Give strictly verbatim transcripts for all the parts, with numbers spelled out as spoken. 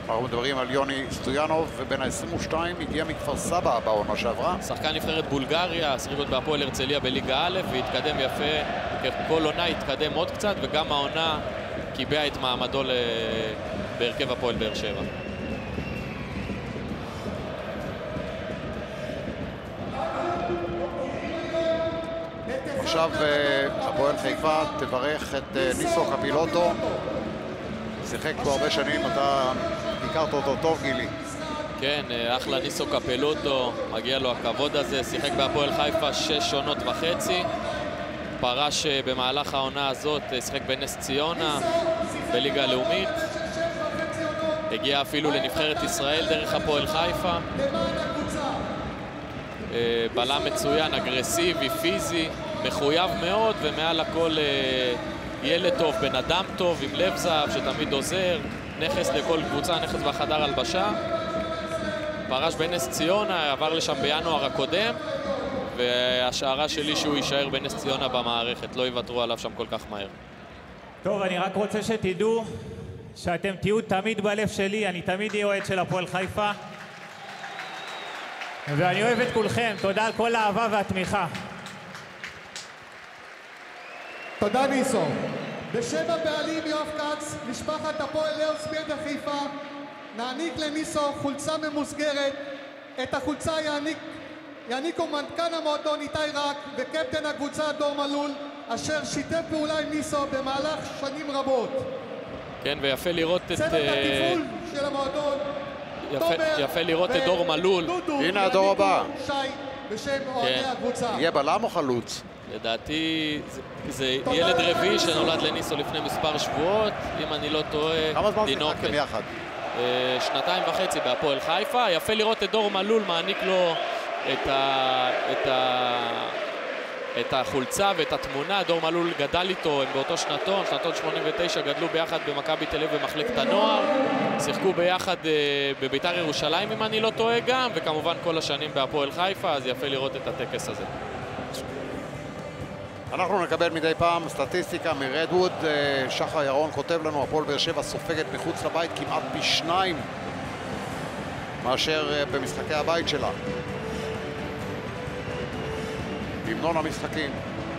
אנחנו מדברים על יוני סטויאנוב, ובין ה-עשרים ושתיים הגיע מכפר סבא בעונה שעברה. שחקן נבחרת בולגריה, שיחק עוד בהפועל הרצליה בליגה א', והתקדם יפה, כל עונה התקדם עוד קצת, וגם העונה קיבע את מעמדו בהרכב הפועל באר שבע. עכשיו הפועל חיפה תברך את ניסו קפילוטו. שיחק פה הרבה שנים, אתה הכרת אותו טוב, גילי. כן, אחלה ניסו קפילוטו, מגיע לו הכבוד הזה. שיחק בהפועל חיפה שש עונות וחצי. פרש במהלך העונה הזאת, שיחק בנס ציונה, בליגה הלאומית. הגיע אפילו לנבחרת ישראל דרך הפועל חיפה. בלם מצוין, אגרסיבי, פיזי, מחויב מאוד, ומעל הכל ילד טוב, בן אדם טוב, עם לב זהב שתמיד עוזר, נכס לכל קבוצה, נכס בחדר הלבשה. פרש בנס ציונה, עבר לשם בינואר הקודם, והשערה שלי שהוא יישאר בנס ציונה במערכת, לא יוותרו עליו שם כל כך מהר. טוב, אני רק רוצה שתדעו שאתם תהיו תמיד בלב שלי, אני תמיד אהיה אוהד של הפועל חיפה, ואני אוהב את כולכם. תודה על כל האהבה והתמיכה. תודה ניסו. בשם הבעלים יואב כץ, משפחת הפועל לארספילד חיפה, נעניק לניסו חולצה ממוסגרת. את החולצה יעניק, יעניקו מנכ"ל המועדון איתי רק וקפטן הקבוצה דור מלול, אשר שיתף פעולה עם ניסו במהלך שנים רבות. כן, ויפה לראות את... צוות התפעול של המועדון, יפה, יפה לראות את דור מלול. הנה הדור הבא. שי, בשם אוהדי הקבוצה. יהיה בלם או חלוץ? לדעתי זה, זה ילד רביעי שנולד לניסו לפני מספר שבועות, אם אני לא טועה. כמה זמן שיחקתם יחד? שנתיים וחצי בהפועל חיפה. יפה לראות את דור מלול מעניק לו את, ה, את, ה, את החולצה ואת התמונה. דור מלול גדל איתו, הם באותו שנתון, שנתון שמונים ותשע, גדלו ביחד במכבי תל אביב במחלקת הנוער, שיחקו ביחד בביתר ירושלים אם אני לא טועה גם, וכמובן כל השנים בהפועל חיפה, אז יפה לראות את הטקס הזה. אנחנו נקבל מדי פעם סטטיסטיקה מרדווד. שחר ירון כותב לנו, הפועל באר שבע סופגת מחוץ לבית כמעט פי שניים מאשר במשחקי הבית שלה. המנון המשחקים.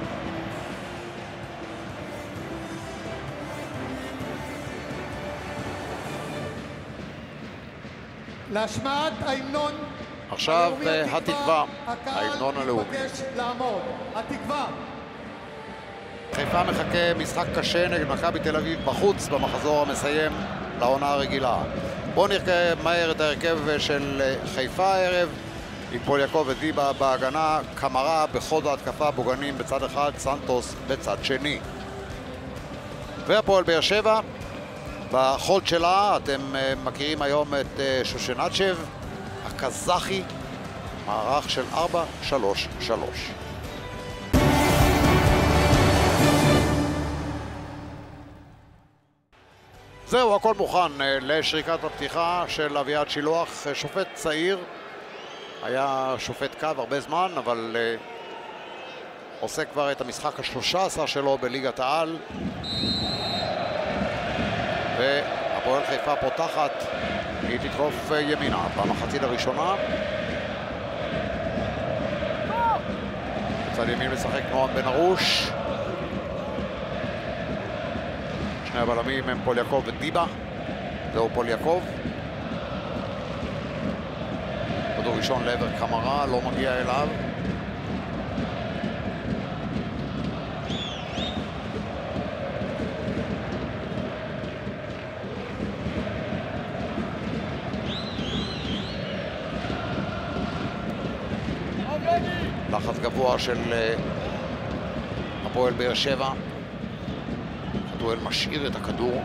להשמעת ההמנון עכשיו התקווה, ההמנון הלאומי. התקווה. חיפה מחכה משחק קשה נגד מכבי תל אביב בחוץ במחזור המסיים לעונה הרגילה. בואו נראה מהר את ההרכב של חיפה הערב, עם פוליאקוב ודיבה בהגנה, קמרה בחוד ההתקפה, בוגנים בצד אחד, סנטוס בצד שני. והפועל באר שבע בחוד שלה, אתם מכירים היום את שושנצ'ב הקזחי, מערך של ארבע שלוש שלוש. זהו, הכל מוכן לשריקת הפתיחה של אביעד שילוח, שופט צעיר, היה שופט קו הרבה זמן, אבל uh, עושה כבר את המשחק ה-שלוש עשרה שלו בליגת העל. והפועל חיפה פותחת, היא תתקוף uh, ימינה במחצית הראשונה. בצד ימין משחק נועם בן ארוש. שני הבלמים הם פוליאקוב ודיבה. זהו פוליאקוב. כדור ראשון לעבר קמרה, לא מגיע אליו. לחץ גבוה של הפועל באר שבע. חתואל משאיר את הכדור,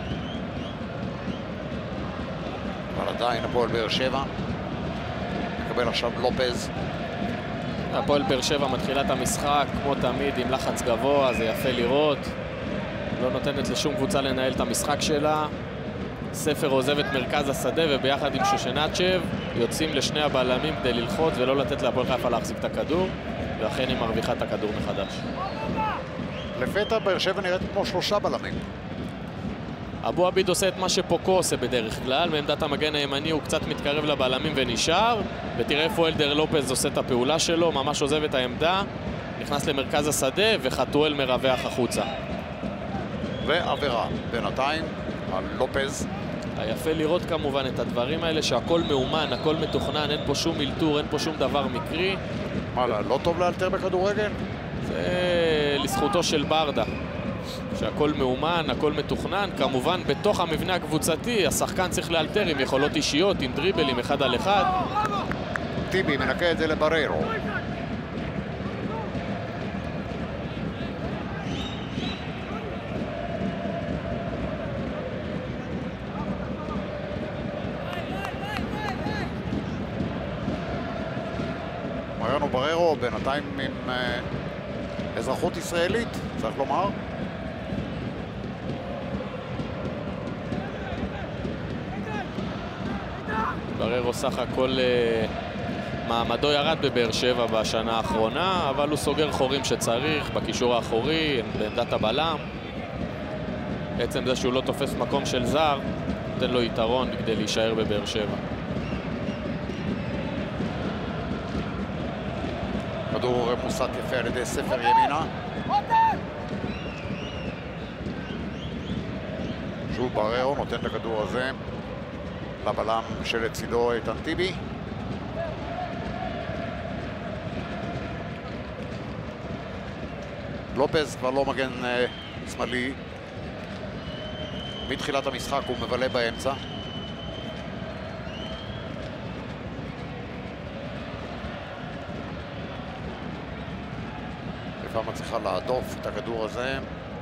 אבל עדיין הפועל באר שבע מקבל עכשיו לופז. הפועל באר שבע מתחילה את המשחק כמו תמיד עם לחץ גבוה, זה יפה לראות, לא נותנת לשום קבוצה לנהל את המשחק שלה. ספר עוזב את מרכז השדה וביחד עם שושנצ'ב יוצאים לשני הבלמים כדי ללחוץ ולא לתת להפועל חיפה להחזיק את הכדור, ואכן היא מרוויחה את הכדור מחדש. לפתע באר שבע נראית כמו שלושה בלמים. אבו עביד עושה את מה שפוקו עושה בדרך כלל, מעמדת המגן הימני הוא קצת מתקרב לבלמים ונשאר, ותראה איפה אלדר לופז עושה את הפעולה שלו, ממש עוזב את העמדה, נכנס למרכז השדה וחתואל מרווח החוצה. ועבירה בינתיים על לופז. היפה לראות כמובן את הדברים האלה שהכל מאומן, הכל מתוכנן, אין פה שום מלתור, אין פה שום דבר מקרי. מה, לא טוב לאלתר בכדורגל? זה לזכותו של ברדה, שהכל מאומן, הכל מתוכנן. כמובן בתוך המבנה הקבוצתי השחקן צריך לאלתר עם יכולות אישיות, עם דריבלים אחד על אחד. טיבי מנקה את זה לבררו. מריאנו בררו בינתיים עם uh, אזרחות ישראלית, צריך לומר. בררו סך הכל uh, מעמדו ירד בבאר שבע בשנה האחרונה, אבל הוא סוגר חורים שצריך בקישור האחורי, בעמדת הבלם. בעצם זה שהוא לא תופס מקום של זר, נותן לו יתרון כדי להישאר בבאר שבע. כדור מוסט יפה על ידי ספר ימינה. שוב בררו נותן את הכדור הזה לבלם שלצידו איתן טיבי. לופז כבר לא מגן אה, שמאלי. מתחילת המשחק הוא מבלה באמצע. חיפה מצליחה להדוף את הכדור הזה.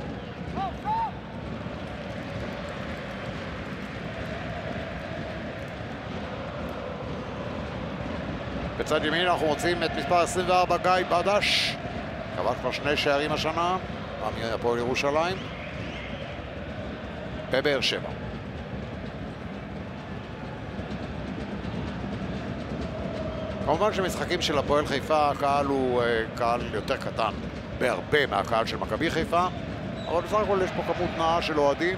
בצד ימין אנחנו מוצאים את מספר עשרים וארבע גיא בדש, כבש כבר שני שערים השנה מהפועל ירושלים בבאר שבע. כמובן שמשחקים של הפועל חיפה הקהל הוא uh, קהל יותר קטן בהרבה מהקהל של מכבי חיפה, אבל בסך הכל יש פה כמות נאה של אוהדים.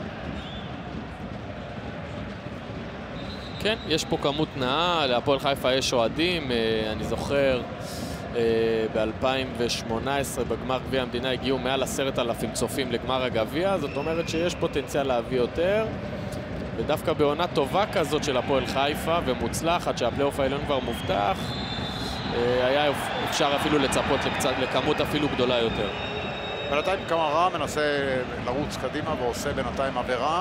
כן, יש פה כמות נאה, להפועל חיפה יש אוהדים. אני זוכר ב-אלפיים שמונה עשרה בגמר גביע המדינה הגיעו מעל עשרת אלפים צופים לגמר הגביע, זאת אומרת שיש פוטנציאל להביא יותר, ודווקא בעונה טובה כזאת של הפועל חיפה ומוצלחת שהפלייאוף העליון כבר מובטח, היה אפשר אפילו לצפות לקצת, לכמות אפילו גדולה יותר. בינתיים קמרה מנסה לרוץ קדימה ועושה בינתיים עבירה.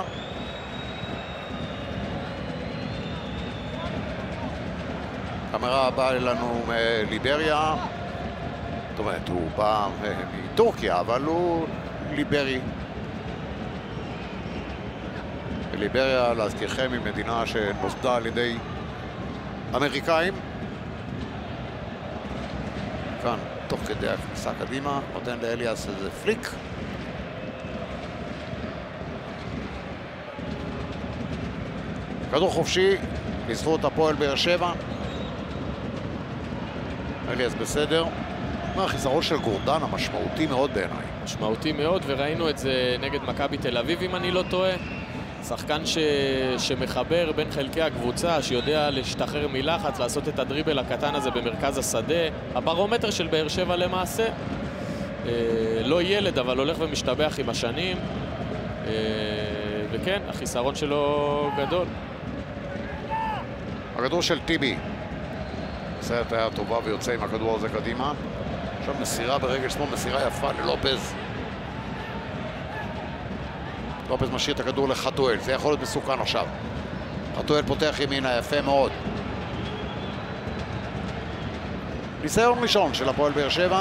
קמרה בא אלינו מליבריה, זאת אומרת הוא בא מטורקיה אבל הוא ליברי. ליבריה, להזכירכם, היא מדינה שנוסדה על ידי אמריקאים. כאן תוך כדי הכניסה קדימה נותן לאליאס איזה פליק. כדור חופשי לזכות הפועל באר שבע. אליאס בסדר. החיסרון של גורדן המשמעותי מאוד בעיניי. משמעותי מאוד, וראינו את זה נגד מכבי תל אביב אם אני לא טועה. שחקן ש... שמחבר בין חלקי הקבוצה, שיודע להשתחרר מלחץ, לעשות את הדריבל הקטן הזה במרכז השדה. הברומטר של באר שבע למעשה. אה, לא ילד, אבל הולך ומשתבח עם השנים. אה, וכן, החיסרון שלו גדול. הכדור של טיבי. הסרט היה טובה ויוצא עם הכדור הזה קדימה. עכשיו מסירה ברגל שמאל, מסירה יפה ללופז. לופז משאיר את הכדור לחתואל, זה יכול להיות מסוכן עכשיו. חתואל פותח ימינה, יפה מאוד. ניסיון ראשון של הפועל באר שבע.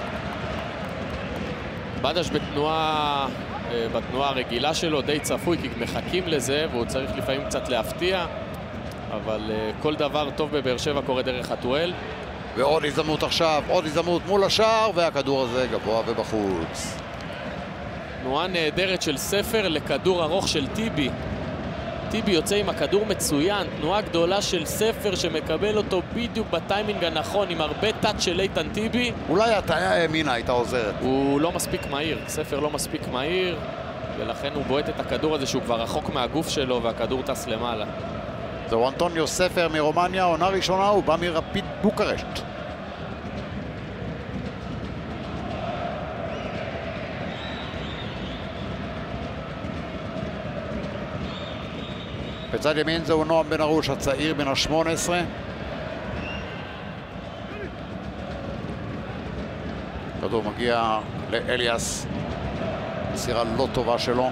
בדש בתנועה, בתנועה הרגילה שלו, די צפוי, כי מחכים לזה, והוא צריך לפעמים קצת להפתיע. אבל כל דבר טוב בבאר שבע קורה דרך חתואל. ועוד הזדמנות עכשיו, עוד הזדמנות מול השער, והכדור הזה גבוה ובחוץ. תנועה נהדרת של ספר לכדור ארוך של טיבי. טיבי יוצא עם הכדור מצוין, תנועה גדולה של ספר שמקבל אותו בדיוק בטיימינג הנכון, עם הרבה טאץ' של איתן טיבי. אולי הטעיה ימינה הייתה עוזרת. הוא לא מספיק מהיר, ספר לא מספיק מהיר. ולכן הוא בועט את הכדור הזה שהוא כבר רחוק מהגוף שלו והכדור טס למעלה. זהו אנטוניו ספר מרומניה, עונה ראשונה, הוא בא מרפיד בוקרשט. בצד ימין זהו נועם בן ארוש, הצעיר בן ה-שמונה עשרה. כדור מגיע לאליאס, מסירה לא טובה שלו.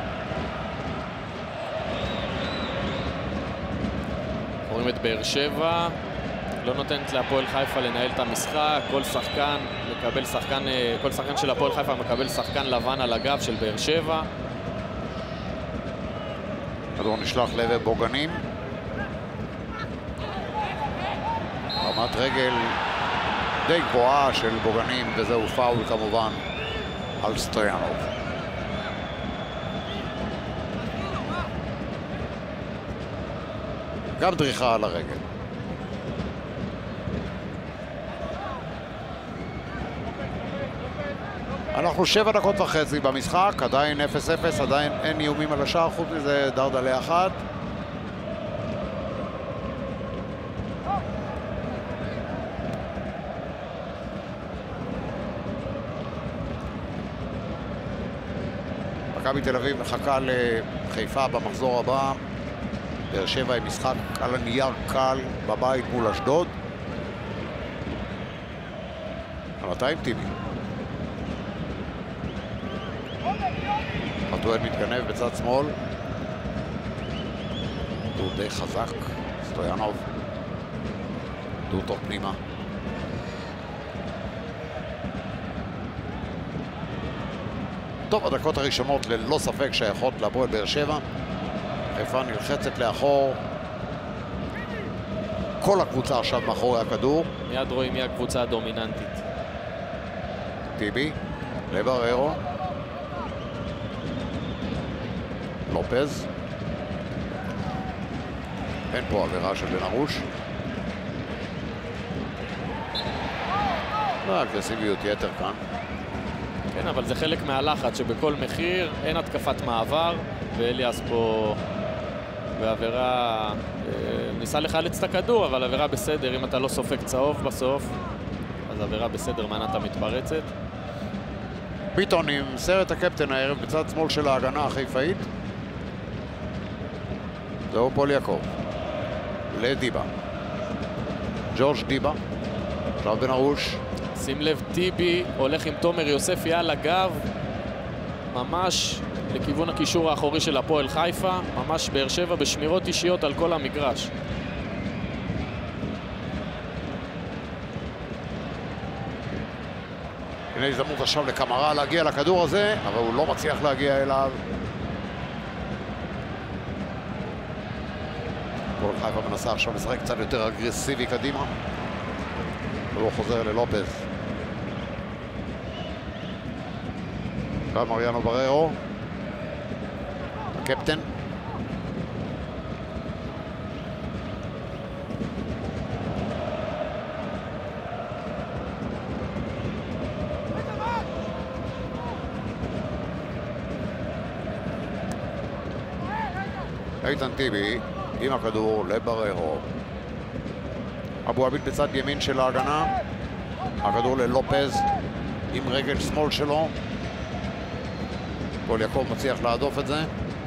רואים את באר שבע, לא נותנת להפועל חיפה לנהל את המשחק, כל שחקן מקבל שחקן, כל שחקן של הפועל חיפה מקבל שחקן לבן על הגב של באר שבע. כדור נשלח לעבר בוגנים. רמת רגל די גבוהה של בוגנים, וזהו פאול כמובן על סטויאנוב. גם דריכה על הרגל. אנחנו שבע דקות וחצי במשחק, עדיין אפס אפס, עדיין אין איומים על השער, חוץ מזה דרדלה אחת. מכבי תל אביב מחכה לחיפה במחזור הבא. באר שבע עם משחק על הנייר קל בבית מול אשדוד. מתי טיבי? חתואל מתגנב בצד שמאל. דור די חזק, סטויאנוב. דור טוב פנימה. טוב, הדקות הראשונות ללא ספק שייכות להפועל באר שבע. חיפה נלחצת לאחור. כל הקבוצה עכשיו מאחורי הכדור. מיד רואים מי הקבוצה הדומיננטית. טיבי, לבררו. לופז. אין פה עבירה של בן ארוש. לא, אגרסיביות יתר כאן. כן, אבל זה חלק מהלחץ שבכל מחיר אין התקפת מעבר, ואליאס פה בעבירה, ניסה לחלץ את הכדור, אבל עבירה בסדר. אם אתה לא סופק צהוב בסוף, אז עבירה בסדר, מנת המתפרצת. ביטון עם סרט הקפטן הערב בצד שמאל של ההגנה החיפאית. זהו פול יעקב. לדיבה. ג'ורג' דיבה. עכשיו בן ארוש. שים לב, טיבי הולך עם תומר יוספי על הגב, ממש לכיוון הקישור האחורי של הפועל חיפה, ממש באר שבע בשמירות אישיות על כל המגרש. הנה הזדמנות עכשיו לקמרה להגיע לכדור הזה, אבל הוא לא מצליח להגיע אליו. הפועל חיפה מנסה עכשיו לשחק קצת יותר אגרסיבי קדימה. הוא חוזר ללופז. גם מריאנו בררו. הקפטן. איתן טיבי עם הכדור לבררו. אבו עביד בצד ימין של ההגנה. הכדור ללופז עם רגל שמאל שלו. פול יעקב מצליח להדוף את זה.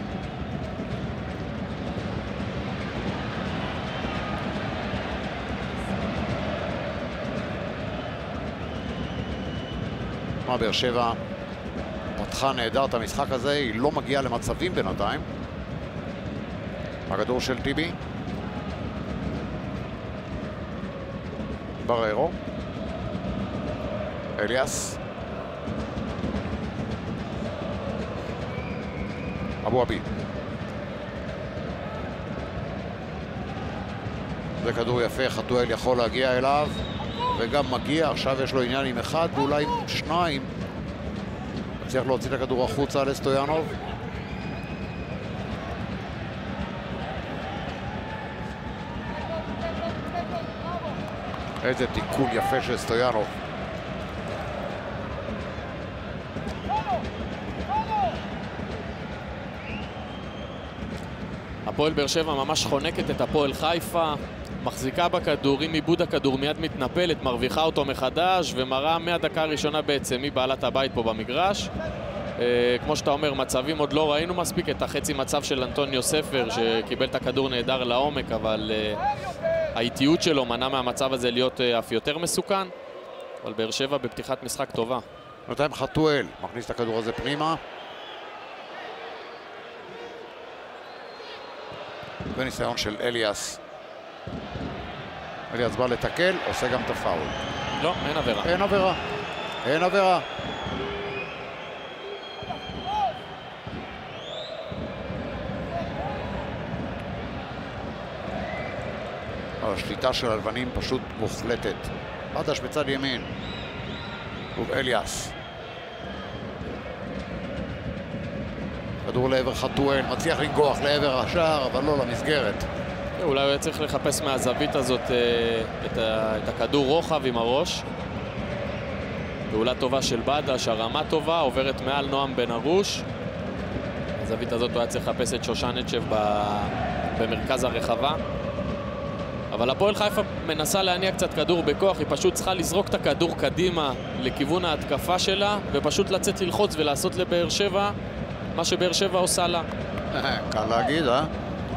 מה, באר שבע פתחה נהדר את המשחק הזה, היא לא מגיעה למצבים בינתיים. הכדור של טיבי. בררו. אליאס. אבו עביד. זה כדור יפה, חתואל יכול להגיע אליו וגם מגיע, עכשיו יש לו עניין עם אחד ואולי עם שניים. צריך להוציא את הכדור החוצה לסטויאנוב. איזה תיקון יפה של סטויאנוב. הפועל באר שבע ממש חונקת את הפועל חיפה, מחזיקה בכדור, עם עיבוד הכדור מיד מתנפלת, מרוויחה אותו מחדש ומראה מהדקה הראשונה בעצם מי בעלת הבית פה במגרש. כמו שאתה אומר, מצבים עוד לא ראינו מספיק, את החצי מצב של אנטוניו ספר שקיבל את הכדור נהדר לעומק, אבל האיטיות שלו מנע מהמצב הזה להיות אף יותר מסוכן. אבל באר שבע בפתיחת משחק טובה. נותן חתואל, מכניס את הכדור הזה פנימה. וניסיון של אליאס. אליאס בא לתקל, עושה גם את הפאול. לא, אין עבירה. אין עבירה. אין עבירה. השליטה של הלבנים פשוט מוחלטת. בדש בצד ימין. ואליאס. כדור לעבר חתואל, מצליח לנגוח לעבר השער, אבל לא למסגרת. אולי הוא היה צריך לחפש מהזווית הזאת את, ה, את הכדור רוחב עם הראש. פעולה טובה של בדש, הרמה טובה, עוברת מעל נועם בן ארוש. הזווית הזאת הוא היה צריך לחפש את שושנצ'ב במרכז הרחבה. אבל הפועל חיפה מנסה להניע קצת כדור בכוח, היא פשוט צריכה לזרוק את הכדור קדימה לכיוון ההתקפה שלה, ופשוט לצאת ללחוץ ולעשות לבאר שבע מה שבאר שבע עושה לה. קל להגיד, אה?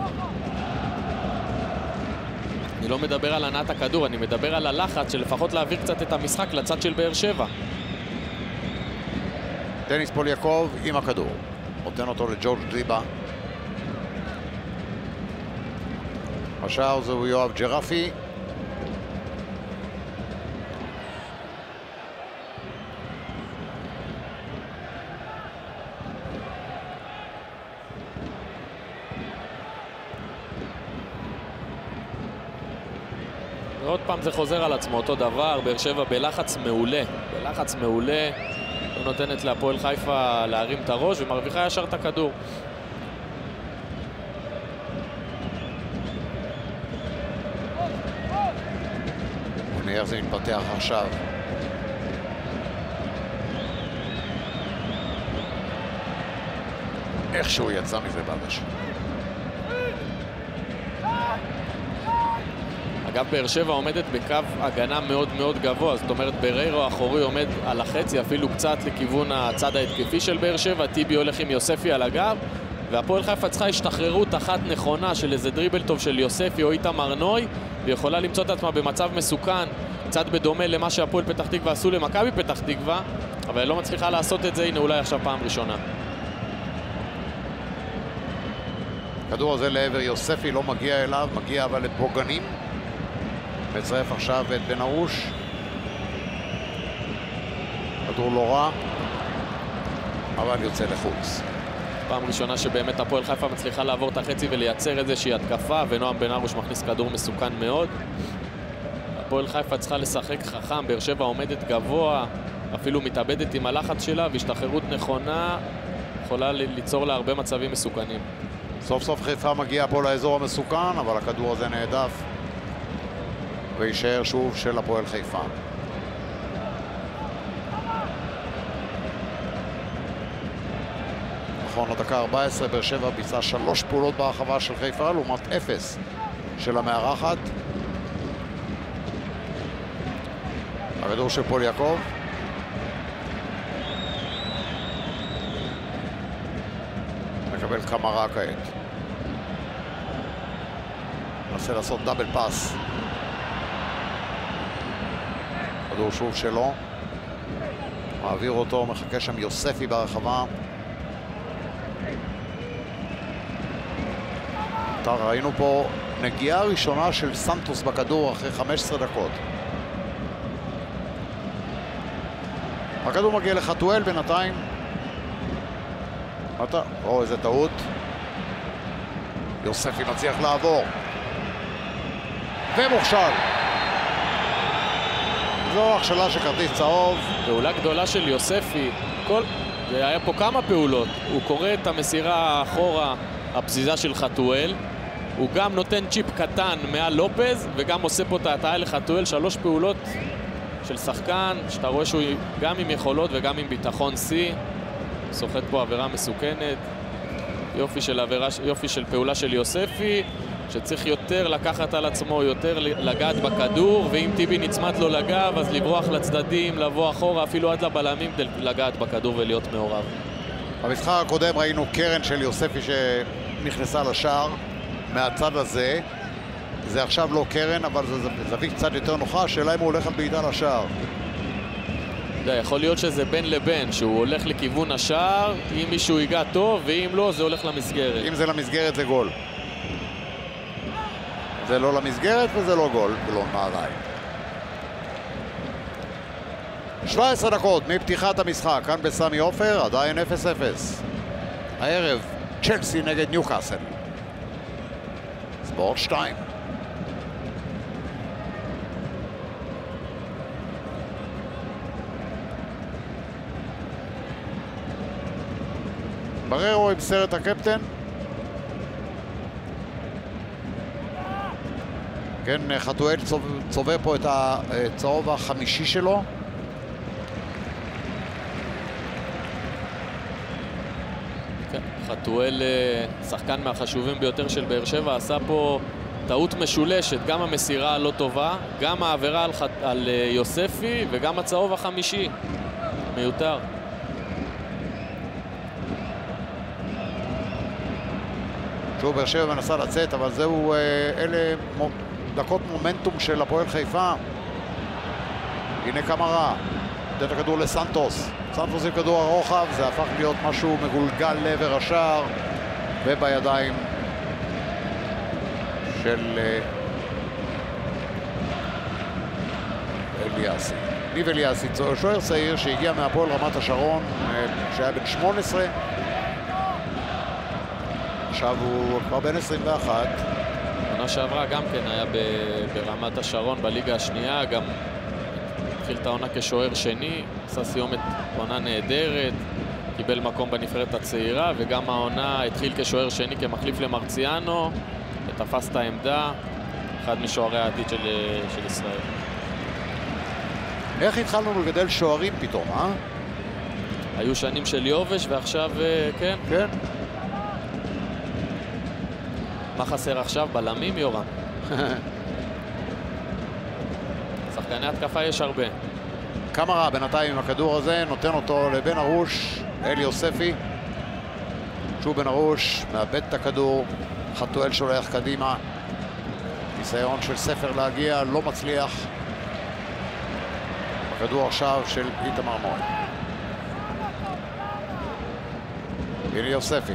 אני לא מדבר על הנעת הכדור, אני מדבר על הלחץ של לפחות להעביר קצת את המשחק לצד של באר שבע. דניס פוליאקוב עם הכדור. נותן אותו לג'ורג' דליבה. השער זהו יואב ג'רפי. ועוד פעם זה חוזר על עצמו, אותו דבר, באר שבע בלחץ מעולה, בלחץ מעולה, לא נותנת להפועל חיפה להרים את הראש ומרוויחה ישר את הכדור. איך זה מתפתח עכשיו. איכשהו יצא מזה בדש. אגב, באר שבע עומדת בקו הגנה מאוד מאוד גבוה, זאת אומרת בריירו האחורי עומד על החצי, אפילו קצת לכיוון הצד ההתקפי של באר שבע, טיבי הולך עם יוספי על הגב, והפועל חיפה צריכה השתחררות אחת נכונה של איזה דריבל טוב של יוספי או איתמר נוי, ויכולה למצוא את עצמה במצב מסוכן, קצת בדומה למה שהפועל פתח תקווה עשו למכבי פתח תקווה, אבל לא מצליחה לעשות את זה, הנה אולי עכשיו פעם ראשונה. כדור הזה לעבר יוספי לא מגיע אליו, מגיע אבל לבוגנים. מצרף עכשיו את בן ארוש. כדור לא רע, אבל יוצא לחוץ. פעם ראשונה שבאמת הפועל חיפה מצליחה לעבור את החצי ולייצר איזושהי התקפה, ונועם בן ארוש מכניס כדור מסוכן מאוד. הפועל חיפה צריכה לשחק חכם, באר שבע עומדת גבוה, אפילו מתאבדת עם הלחץ שלה, והשתחררות נכונה יכולה ליצור לה הרבה מצבים מסוכנים. סוף סוף חיפה מגיעה פה לאזור המסוכן, אבל הכדור הזה נעדף וישאר שוב של הפועל חיפה. נכון, לדקה ארבע עשרה, באר שבע ביצעה שלוש פעולות ברחבה של חיפה, לעומת אפס של המארחת. הכדור של פוליאקוב. מקבל קמרה כעת. מנסה לעשות דאבל פאס. כדור שוב שלו. מעביר אותו, מחכה שם יוספי ברחבה. ראינו פה נגיעה ראשונה של סנטוס בכדור אחרי חמש עשרה דקות. הכדור מגיע לחתואל בינתיים. אתה, או איזה טעות. יוספי מצליח לעבור. ומוכשל. זו הכשלה של כרטיס צהוב. פעולה גדולה של יוספי. כל... היה פה כמה פעולות. הוא קורא את המסירה האחורה, הפזיזה של חתואל. הוא גם נותן צ'יפ קטן מעל לופז, וגם עושה פה את ההטעה לחתואל. שלוש פעולות של שחקן, שאתה רואה שהוא גם עם יכולות וגם עם ביטחון C. סוחט פה עבירה מסוכנת. יופי של עבירה, יופי של פעולה של יוספי, שצריך יותר לקחת על עצמו, יותר לגעת בכדור, ואם טיבי נצמת לו לגב, אז לברוח לצדדים, לבוא אחורה, אפילו עד לבלמים, לגעת בכדור ולהיות מעורב. במשחק הקודם ראינו קרן של יוספי שנכנסה לשער מהצד הזה. זה עכשיו לא קרן, אבל זה זווית קצת יותר נוחה, שאלה אם הוא הולך על בעיטה לשער. זה יכול להיות שזה בין לבין, שהוא הולך לכיוון השער, אם מישהו ייגע טוב, ואם לא, זה הולך למסגרת. אם זה למסגרת זה גול. זה לא למסגרת וזה לא גול, ולא נעליים. שבע עשרה דקות מפתיחת המשחק, כאן בסמי עופר, עדיין אפס אפס. הערב, צ'לסי נגד ניוקאסל. ספורט שתיים. בררו עם סרט הקפטן. כן, חתואל צובע פה את הצהוב החמישי שלו. כן, חתואל, שחקן מהחשובים ביותר של באר שבע, עשה פה טעות משולשת, גם המסירה הלא טובה, גם העבירה על, חת... על יוספי וגם הצהוב החמישי. מיותר. שוב, באר שבע מנסה לצאת, אבל זהו, אלה דקות מומנטום של הפועל חיפה. הנה קמרה, נותן הכדור לסנטוס. סנטוס עם כדור הרוחב, זה הפך להיות משהו מגולגל לעבר השער, ובידיים של אליאסי. ניב אליאסי, שוער צעיר שהגיע מהפועל רמת השרון, שהיה בן שמונה עשרה. עכשיו הוא כבר בן עשרים ואחת. עונה שעברה גם כן היה ברמת השרון בליגה השנייה, גם התחיל את העונה כשוער שני, עשה סיומת עונה נהדרת, קיבל מקום בנבחרת הצעירה, וגם העונה התחיל כשוער שני כמחליף למרציאנו, ותפס את העמדה, אחד משוערי העתיד של, של ישראל. איך התחלנו לגדל שוערים פתאום, אה? היו שנים של יובש ועכשיו, כן. כן. מה חסר עכשיו? בלמים, יורם? שחקני התקפה יש הרבה. קמרה בינתיים עם הכדור הזה, נותן אותו לבן ארוש, אלי יוספי. שוב בן ארוש, מאבד את הכדור, חתואל שולח קדימה. ניסיון של ספר להגיע, לא מצליח. הכדור עכשיו של איתמר נוי. אלי יוספי.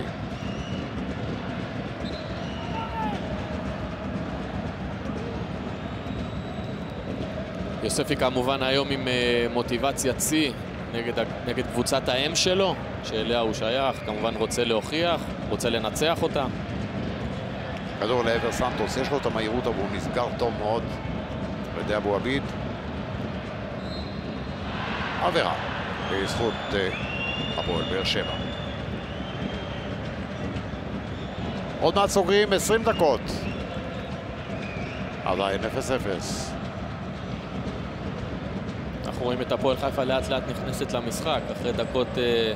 יוספי כמובן היום עם מוטיבציית שיא נגד, נגד קבוצת האם שלו, שאליה הוא שייך, כמובן רוצה להוכיח, רוצה לנצח אותה. כדור לעבר סנטוס, יש לו את המהירות, אבל הוא נסגר טוב מאוד על ידי אבו עביד. עבירה בזכות הפועל באר שבע. עוד מעט סוגרים עשרים דקות. עדיין אפס אפס. אנחנו רואים את הפועל חיפה לאט לאט נכנסת למשחק אחרי דקות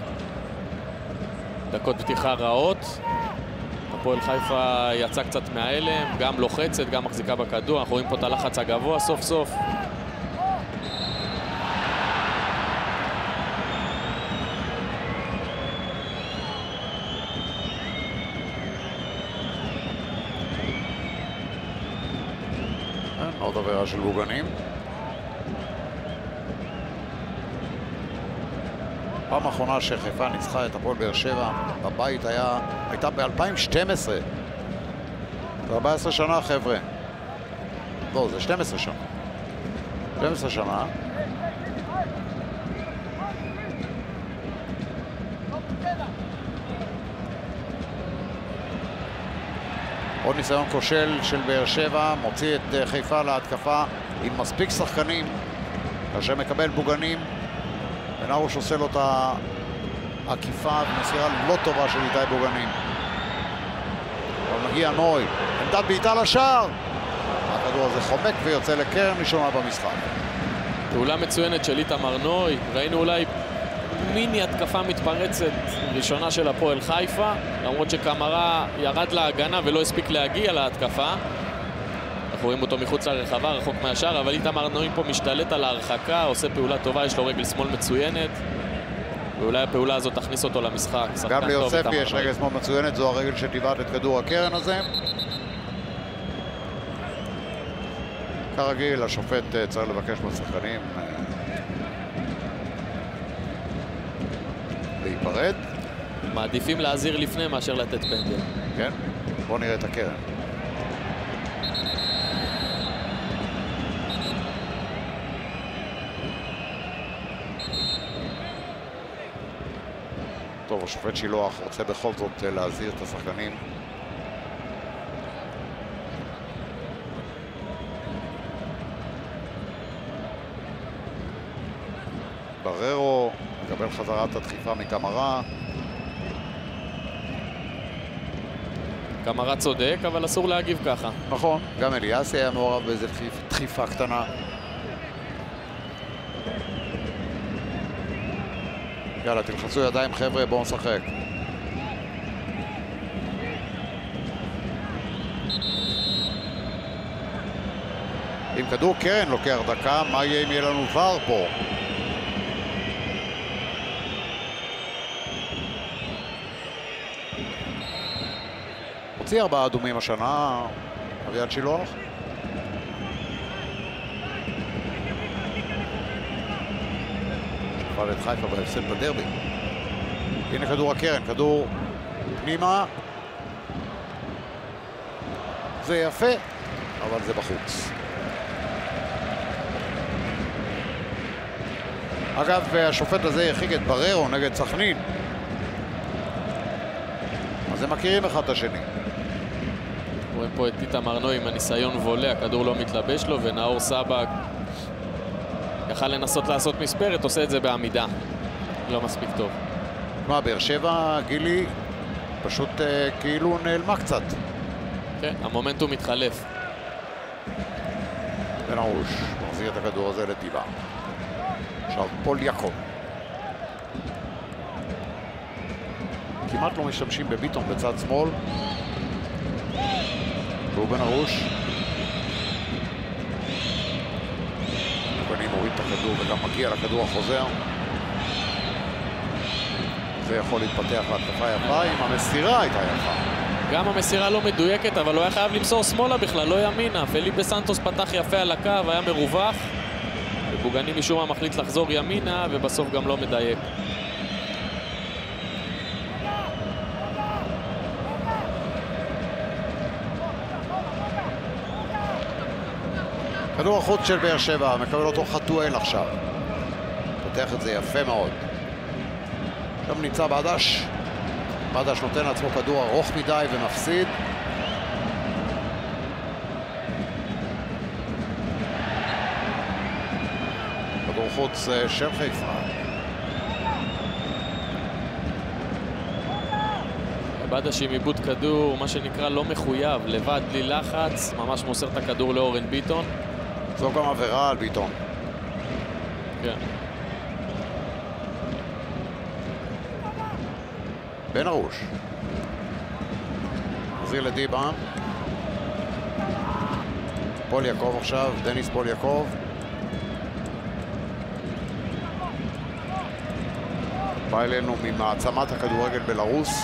דקות פתיחה רעות. הפועל חיפה יצא קצת מהאלם, גם לוחצת, גם מחזיקה בכדור. אנחנו רואים פה את הלחץ הגבוה סוף סוף. עוד עבירה של בוגנים. פעם האחרונה שחיפה ניצחה את הפועל באר שבע בבית היה, הייתה ב-אלפיים ושתים עשרה. זה ארבע עשרה שנה, חבר'ה. לא, זה שתים עשרה שנה. שתים עשרה שנה. עוד ניסיון כושל של באר שבע, מוציא את חיפה להתקפה עם מספיק שחקנים, כאשר מקבל בוגנים. בן ארוש עושה לו את העקיפה ומסירה לא טובה של איתי בוגנים. אבל מגיע נוי, עמדת בעיטה לשער. הכדור הזה חומק ויוצא לקרן ראשונה במשחק. פעולה מצוינת של איתמר נוי. ראינו אולי מיני התקפה מתפרצת ראשונה של הפועל חיפה, למרות שקמרה ירד להגנה ולא הספיק להגיע להתקפה. אנחנו רואים אותו מחוץ לרחבה, רחוק מהשאר, אבל איתמר נועים פה משתלט על ההרחקה, עושה פעולה טובה, יש לו רגל שמאל מצוינת, ואולי הפעולה הזאת תכניס אותו למשחק. גם ליוספי יש רגל שמאל מצוינת, זו הרגל שטיבעת את כדור הקרן הזה. כרגיל, השופט צריך לבקש מהשחקנים להיפרד. מעדיפים להזהיר לפני מאשר לתת פנדל. כן, בואו נראה את הקרן. טוב, השופט שילוח רוצה בכל זאת להזהיר את השחקנים. בררו מקבל חזרת הדחיפה מקמרה. קמרה צודק, אבל אסור להגיב ככה. נכון, גם אליאסי היה מעורב באיזו דחיפה קטנה. יאללה, תלחצו ידיים חבר'ה, בואו נשחק. אם כדור קרן לוקח דקה, מה יהיה אם יהיה לנו ור פה? הוציא ארבעה אדומים השנה, אביעד שילוח. שפל את חיפה בהפסד בדרבי. הנה כדור הקרן, כדור פנימה. זה יפה, אבל זה בחוץ. אגב, השופט הזה הרחיק את בררו נגד סכנין. אז הם מכירים אחד את השני. רואים פה את איתמר נוי עם הניסיון וולה, הכדור לא מתלבש לו, ונאור סבג יכל לנסות לעשות מספרת, עושה את זה בעמידה. לא מספיק טוב. מה, באר שבע, גילי, פשוט אה, כאילו נעלמה קצת. כן, המומנטום מתחלף. בן ארוש מחזיר את הכדור הזה לטיבה. עכשיו פול יעקב. כמעט לא משתמשים בביטון בצד שמאל. והוא בן ארוש. בני מוריד את הכדור וגם מגיע לכדור החוזר. זה יכול להתפתח להתקפה יפה, אם המסירה הייתה יפה. גם המסירה לא מדויקת, אבל הוא היה חייב למסור שמאלה בכלל, לא ימינה. פליפה סנטוס פתח יפה על הקו, היה מרווח. ובוגני משום מה מחליט לחזור ימינה, ובסוף גם לא מדייק. כדור החוץ של באר שבע, מקבל אותו חתואל עכשיו. פותח את זה יפה מאוד. עכשיו נמצא בדש. בדש נותן לעצמו כדור ארוך מדי ומפסיד. כדור חוץ של חיפה. בדש עם עיבוד כדור, מה שנקרא לא מחויב, לבד, בלי לחץ, ממש מוסר את הכדור לאורן ביטון. זו גם עבירה על ביטון. כן. בן ארוש. מחזיר לדיבה. פול יעקב עכשיו, דניס פול יעקב. בא אלינו ממעצמת הכדורגל בלרוס.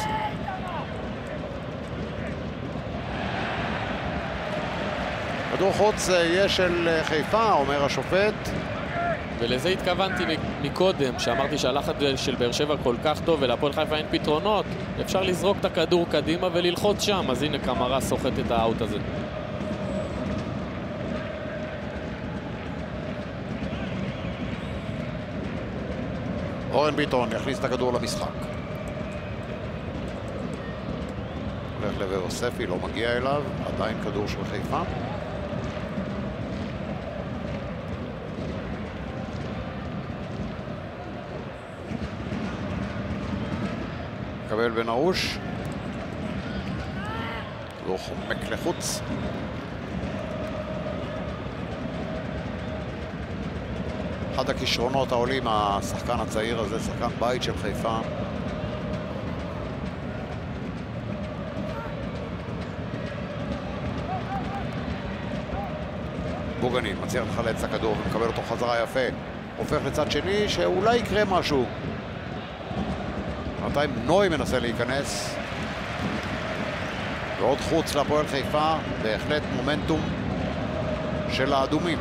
כדור חוץ יהיה של חיפה, אומר השופט. ולזה התכוונתי מקודם, שאמרתי שהלחץ של באר שבע כל כך טוב ולהפועל חיפה אין פתרונות. אפשר לזרוק את הכדור קדימה וללחוץ שם, אז הנה קמרה סוחט את האוט הזה. אורן ביטון יכניס את הכדור למשחק. הולך לבר יוספי, לא מגיע אליו, עדיין כדור של חיפה. מקבל בן ארוש. כדור חומק לחוץ. אחד הכישרונות העולים, השחקן הצעיר הזה, שחקן בית של חיפה. בוגני מצליח לחלץ את הכדור ומקבל אותו חזרה יפה. הופך לצד שני שאולי יקרה משהו. בינתיים נוי מנסה להיכנס. ועוד חוץ להפועל חיפה, בהחלט מומנטום של האדומים.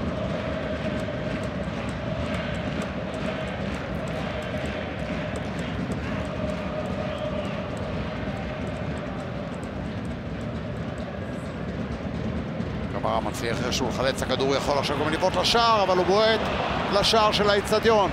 קמרה מצליח איכשהו לחלץ הכדור, יכול עכשיו גם לבעוט לשער, אבל הוא בועט לשער של האצטדיון.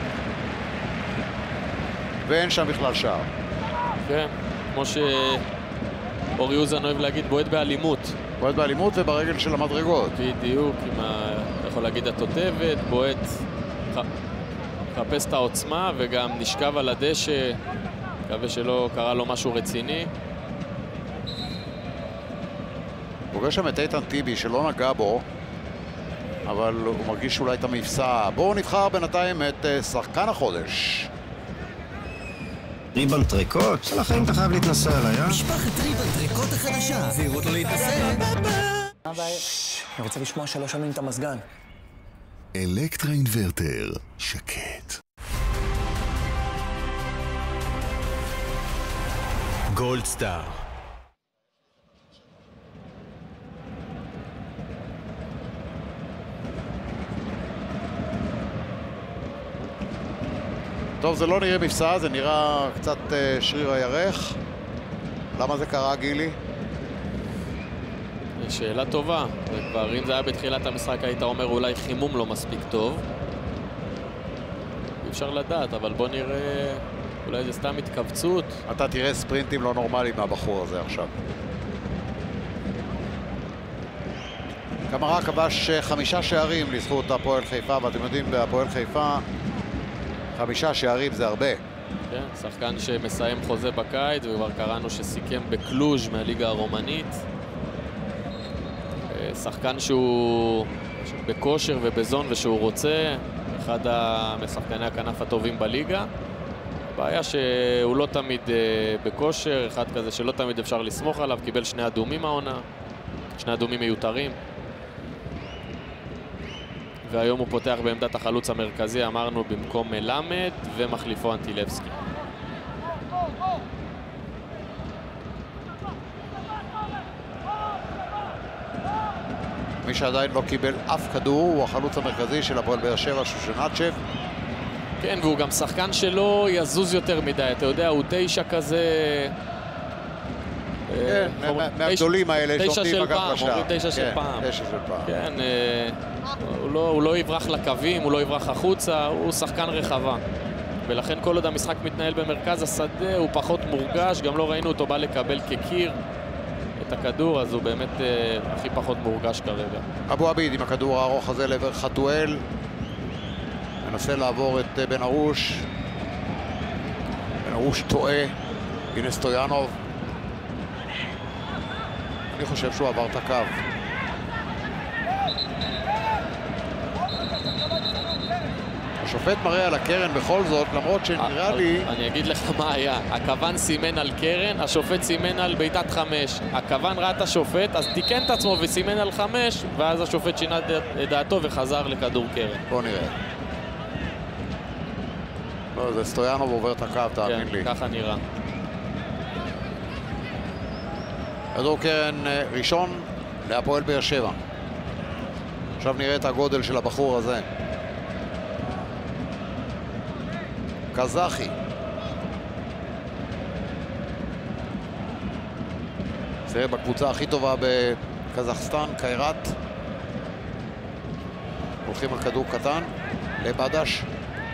ואין שם בכלל שער. כן, כמו שאורי אוזן אוהב להגיד, בועט באלימות. בועט באלימות וברגל של המדרגות. בדיוק, עם ה... יכול להגיד התותבת, בועט, חפש את העוצמה וגם נשכב על הדשא. מקווה שלא קרה לו משהו רציני. פוגש שם את איתן טיבי שלא נגע בו, אבל הוא מרגיש אולי את המפסע. בואו נבחר בינתיים את שחקן החודש. ריבן טריקות? של החיים אתה חייב להתנסה עליי, אה? משפחת ריבן טריקות החדשה. זהירו אותו להתנסה. אני רוצה לשמוע שלא שומעים את המזגן. אלקטרה אינוורטר, שקט. גולדסטאר. טוב, זה לא נראה מבצע, זה נראה קצת uh, שריר הירך. למה זה קרה, גילי? שאלה טובה. וכבר אם זה היה בתחילת המשחק היית אומר אולי חימום לא מספיק טוב. אי אפשר לדעת, אבל בוא נראה, אולי זה סתם התכווצות. אתה תראה ספרינטים לא נורמליים מהבחור הזה עכשיו. קמרה כבש חמישה שערים לזכות הפועל חיפה, ואתם יודעים, בהפועל חיפה חמישה שערים זה הרבה. כן, שחקן שמסיים חוזה בקיץ, וכבר קראנו שסיכם בקלוז' מהליגה הרומנית. שחקן שהוא בכושר ובזון ושהוא רוצה, אחד משחקני הכנף הטובים בליגה. הבעיה שהוא לא תמיד בכושר, אחד כזה שלא תמיד אפשר לסמוך עליו, קיבל שני אדומים העונה, שני אדומים מיותרים. והיום הוא פותח בעמדת החלוץ המרכזי, אמרנו, במקום מלמד ומחליפו אנטילבסקי. מי שעדיין לא קיבל אף כדור הוא החלוץ המרכזי של הפועל באר שבע, שושנצ'ב. כן, והוא גם שחקן שלא יזוז יותר מדי, אתה יודע, הוא תשע כזה... כן, מהגדולים האלה שעומדים בגב לשער. תשע של פעם. תשע של פעם. כן, הוא לא יברח לקווים, הוא לא יברח החוצה, הוא שחקן רחבה. ולכן כל עוד המשחק מתנהל במרכז השדה, הוא פחות מורגש, גם לא ראינו אותו בא לקבל כקיר את הכדור, אז הוא באמת הכי פחות מורגש כרגע. אבו עביד עם הכדור הארוך הזה לעבר חתואל. מנסה לעבור את בן ארוש. בן ארוש טועה. הנה סטויאנוב. אני חושב שהוא עבר את הקו. השופט מראה על הקרן בכל זאת, למרות שנראה לי... אני אגיד לך מה היה. הכוון סימן על קרן, השופט סימן על בעיטת חמש. הכוון ראה את השופט, אז תיקן את עצמו וסימן על חמש, ואז השופט שינה את דעתו וחזר לכדור קרן. בוא נראה. לא, זה סטויאנוב עובר את הקו, תאמין לי. כן, ככה נראה. כדור קרן ראשון להפועל באר שבע. עכשיו נראה את הגודל של הבחור הזה. קזחי. זה בקבוצה הכי טובה בקזחסטן, קיירת. הולכים על כדור קטן לבדש.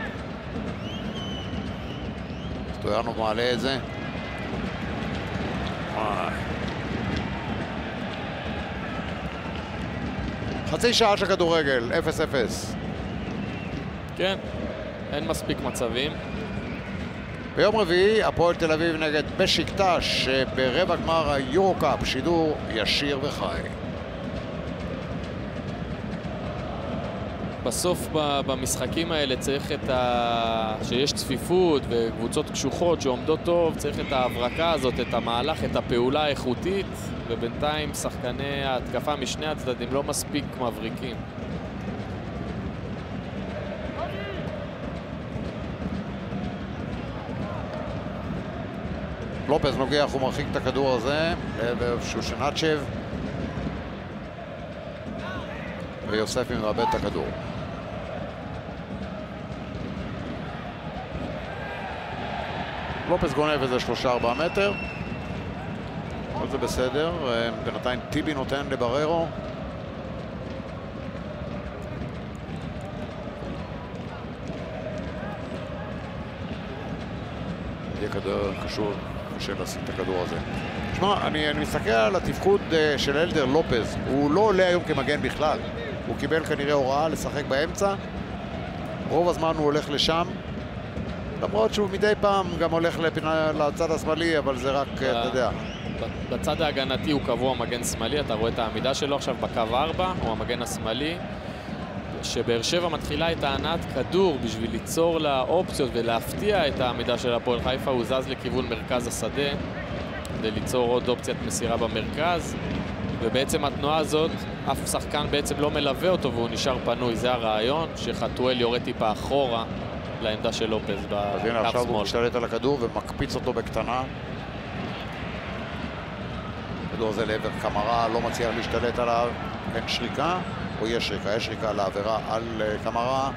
סטויאנוב מעלה את זה. חצי שעה של כדורגל, אפס אפס. כן, אין מספיק מצבים. ביום רביעי, הפועל תל אביב נגד בשיקטש ברבע גמר היורו-קאפ, שידור ישיר וחי. בסוף במשחקים האלה צריך את ה... שיש צפיפות וקבוצות קשוחות שעומדות טוב, צריך את ההברקה הזאת, את המהלך, את הפעולה האיכותית, ובינתיים שחקני ההתקפה משני הצדדים לא מספיק מבריקים. לופז נוגח ומרחיק את הכדור הזה לעבר שושנצ'ב, ויוספי מאבד את הכדור. לופז גונב איזה שלושה ארבעה מטר, אבל זה בסדר. בינתיים טיבי נותן לבררו. יהיה כדור קשור, קשה לשים את הכדור הזה. תשמע, אני, אני מסתכל על התפקוד של אלדר לופז. הוא לא עולה היום כמגן בכלל. הוא קיבל כנראה הוראה לשחק באמצע. רוב הזמן הוא הולך לשם. למרות שהוא מדי פעם גם הולך לפינה, לצד השמאלי, אבל זה רק, אתה יודע. בצד ההגנתי הוא קבוע מגן שמאלי, אתה רואה את העמידה שלו עכשיו בקו ארבע, הוא המגן השמאלי. שבאר שבע מתחילה את הענת כדור בשביל ליצור לה אופציות ולהפתיע את העמידה של הפועל חיפה, הוא זז לכיוון מרכז השדה כדי ליצור עוד אופציית מסירה במרכז, ובעצם התנועה הזאת, אף שחקן בעצם לא מלווה אותו והוא נשאר פנוי. זה הרעיון, שחתואל יורד טיפה אחורה לעמדה של לופז בקו שמאל. אז הנה עכשיו הוא משתלט על הכדור ומקפיץ אותו בקטנה. הכדור הזה לעבר קמרה, לא מצליח להשתלט עליו. אין שריקה, או יש שריקה? יש שריקה על העבירה על קמרה.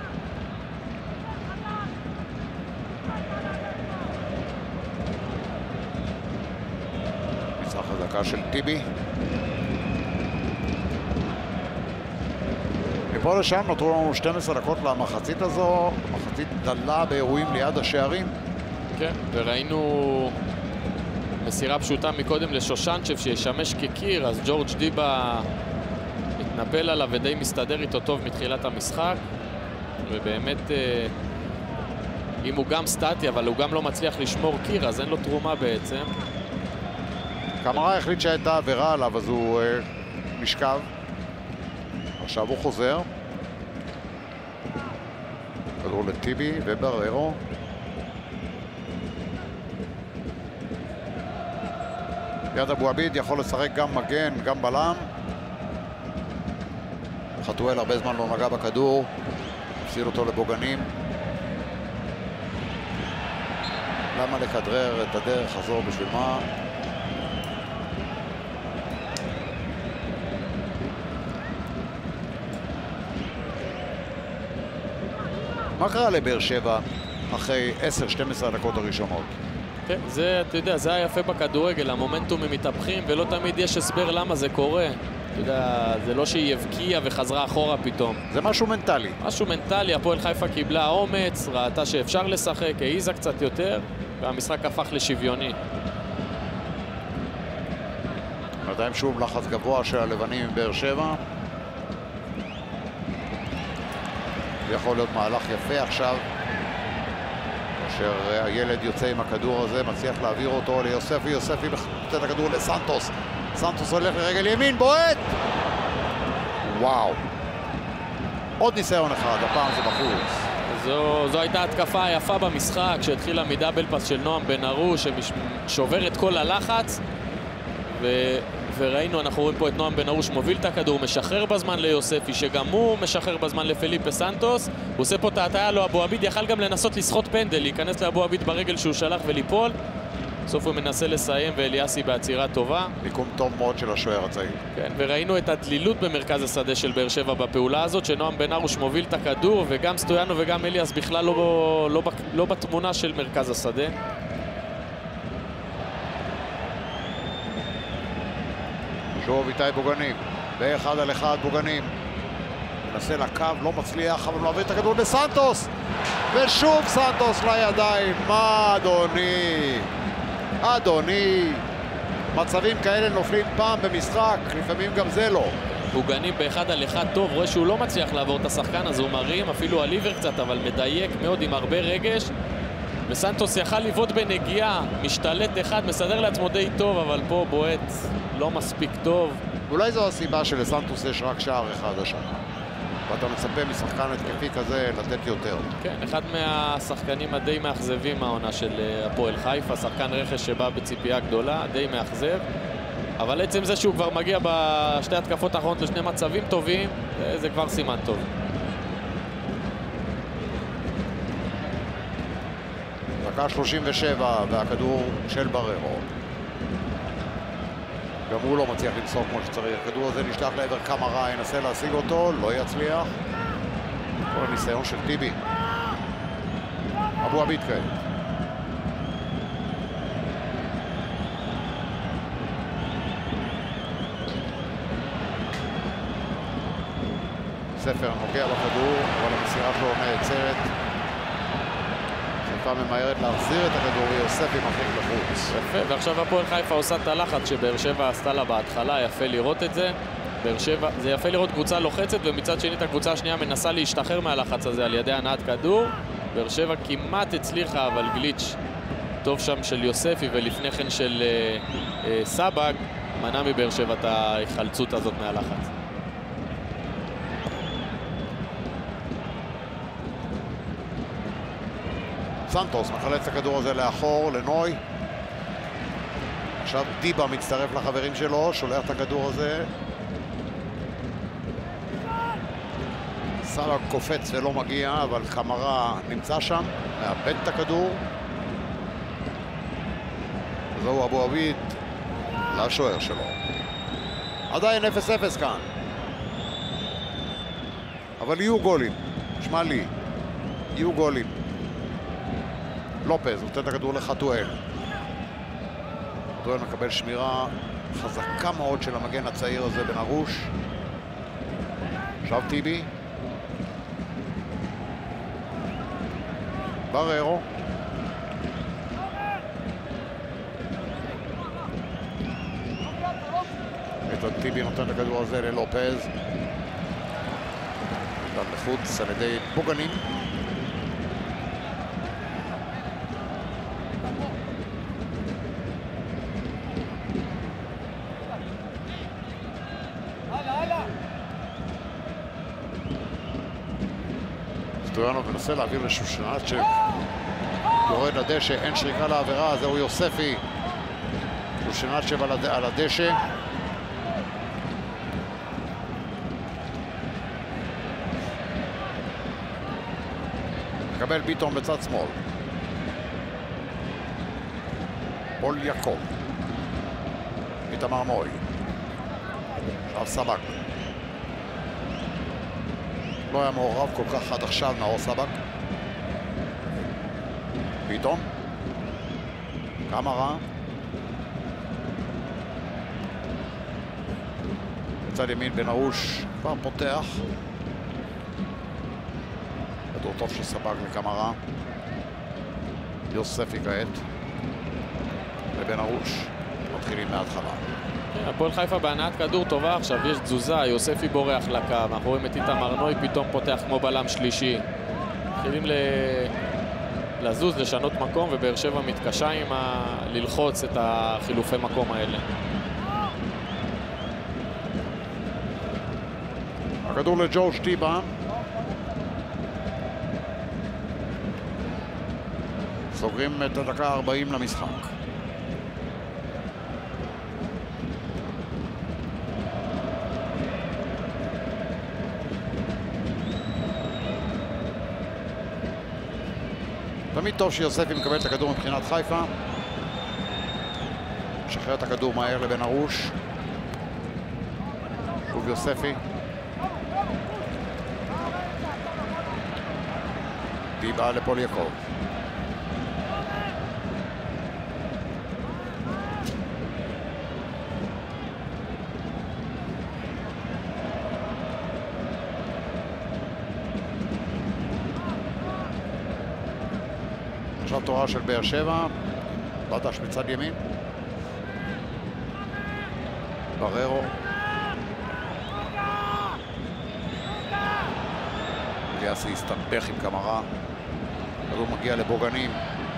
מצחה חזקה של טיבי. מפה לשם נותרו לנו שתים עשרה דקות למחצית הזו, מחצית דלה באירועים ליד השערים. כן, וראינו מסירה פשוטה מקודם לשושנצ'ב שישמש כקיר, אז ג'ורג' דיבה מתנפל עליו ודי מסתדר איתו טוב מתחילת המשחק, ובאמת אם הוא גם סטטי אבל הוא גם לא מצליח לשמור קיר, אז אין לו תרומה בעצם. קמרה החליט שהייתה עבירה עליו, אז הוא נשכב. עכשיו הוא חוזר. כדור לטיבי ובררו. יד אבו עביד יכול לשחק גם מגן, גם בלם. חתואל הרבה זמן לא נגע בכדור. הפסיד אותו לבוגנים. למה לכדרר את הדרך הזו? בשביל מה? מה קרה לבאר שבע אחרי עשר שתים עשרה דקות הראשונות? כן, זה, אתה יודע, זה היה יפה בכדורגל, המומנטומים מתהפכים ולא תמיד יש הסבר למה זה קורה. אתה יודע, זה לא שהיא הבקיעה וחזרה אחורה פתאום. זה משהו מנטלי. משהו מנטלי, הפועל חיפה קיבלה אומץ, ראתה שאפשר לשחק, העיזה קצת יותר, והמשחק הפך לשוויוני. עדיין שוב לחץ גבוה של הלבנים עם באר שבע. יכול להיות מהלך יפה עכשיו, כאשר הילד יוצא עם הכדור הזה, מצליח להעביר אותו ליוספי, יוספי נותן את הכדור לסנטוס, סנטוס הולך לרגל ימין, בועט! וואו, עוד ניסיון אחד, הפעם זה בחוץ. זו, זו הייתה התקפה היפה במשחק שהתחילה מדאבל פאס של נועם בן ארוש ששובר את כל הלחץ, ו... וראינו, אנחנו רואים פה את נועם בן ארוש מוביל את הכדור, משחרר בזמן ליוספי, שגם הוא משחרר בזמן לפליפה סנטוס. הוא עושה פה את ההטעיה לו, אבו עביד יכל גם לנסות לסחוט פנדל, להיכנס לאבו עביד ברגל שהוא שלח וליפול. בסוף הוא מנסה לסיים ואליאסי בעצירה טובה. מיקום טוב מאוד של השוער הצעיר. כן, וראינו את הדלילות במרכז השדה של באר שבע בפעולה הזאת, שנועם בן ארוש מוביל את הכדור, וגם סטויאנו וגם אליאס בכלל לא, לא, לא, לא בתמונה של מרכז השדה. שוב איתי בוגנים, באחד על אחד בוגנים. מנסה לקו, לא מצליח, אבל מעביר את הכדור לסנטוס. ושוב סנטוס לידיים. מה אדוני? אדוני. מצבים כאלה נופלים פעם במשחק, לפעמים גם זה לא. בוגנים באחד על אחד טוב, רואה שהוא לא מצליח לעבור את השחקן, אז הוא מרים אפילו על עיוור קצת, אבל מדייק מאוד עם הרבה רגש. וסנטוס יכל לבעוט בנגיעה, משתלט אחד, מסדר לעצמו די טוב, אבל פה בועט לא מספיק טוב. אולי זו הסיבה שלסנטוס יש רק שער אחד השנה. ואתה מצפה משחקן התקפי כזה לתת יותר. כן, אחד מהשחקנים הדי מאכזבים מהעונה של הפועל חיפה, שחקן רכש שבא בציפייה גדולה, די מאכזב. אבל עצם זה שהוא כבר מגיע בשתי התקפות האחרונות לשני מצבים טובים, זה כבר סימן טוב. דקה שלושים ושבע והכדור של בררו. גם הוא לא מצליח למסור כמו שצריך. הכדור הזה נשלח לעבר קמרה, ינסה להשיג אותו, לא יצליח. כל הניסיון של טיבי. אבו עביד כעת. ספר נוגע בכדור, אבל המסירה שלו נעצרת. חיפה ממהרת להחזיר את הכדור, ויוספי מרחיק לחוץ. יפה, ועכשיו הפועל חיפה עושה את הלחץ שבאר שבע עשתה לה בהתחלה, יפה לראות את זה. באר שבע, זה יפה לראות קבוצה לוחצת, ומצד שני את הקבוצה השנייה מנסה להשתחרר מהלחץ הזה על ידי הנעת כדור. באר שבע כמעט הצליחה, אבל גליץ' טוב שם של יוספי ולפני כן של אה, אה, סבג, מנע מבאר שבע את ההיחלצות הזאת מהלחץ. סנטוס מחלץ את הכדור הזה לאחור, לנוי. עכשיו דיבה מצטרף לחברים שלו, שולח את הכדור הזה. סלאג קופץ ולא מגיע, אבל קמרה נמצא שם, מאבד את הכדור. זהו אבו עביד לשוער שלו. עדיין אפס אפס כאן. אבל יהיו גולים, שמע לי, יהיו גולים. לופז נותן את הכדור לחתואל. חתואל מקבל שמירה חזקה מאוד של המגן הצעיר הזה בן ארוש. עכשיו טיבי. בררו. את טיבי נותן את הכדור הזה ללופז. נותן לחוץ על ידי בוגנים. סטויאנוב מנסה להעביר לשושנצ'ב, יורד לדשא, אין שריקה לעבירה, זהו יוספי. שושנצ'ב על, הד... על הדשא. מקבל ביטון בצד שמאל. פול יעקב. איתמר נוי. עכשיו סבק. לא היה מעורב כל כך עד עכשיו נאור סבק. ביטון. קמרה. בצד ימין בן ארוש כבר פותח. כדור טוב של סבק לקמרה. יוספי כעת. ובן ארוש. מתחילים מההתחלה. הפועל חיפה בהנעת כדור טובה עכשיו, יש תזוזה, יוספי בורח לקו, אנחנו רואים את איתמר נוי פתאום פותח כמו בלם שלישי. מתחילים ל... לזוז, לשנות מקום, ובאר שבע מתקשה עם ה... ללחוץ את החילופי מקום האלה. הכדור לג'ורג' טיבה. סוגרים את הדקה ארבעים למשחק. תמיד טוב שיוספי מקבל את הכדור מבחינת חיפה. משחרר את הכדור מהר לבן ארוש. שוב יוספי. דיבה לפול יעקב. עכשיו תורה של באר שבע, בדש בצד ימין. בררו. אליאסי הסתבך עם קמרה. כדור מגיע לבוגנים.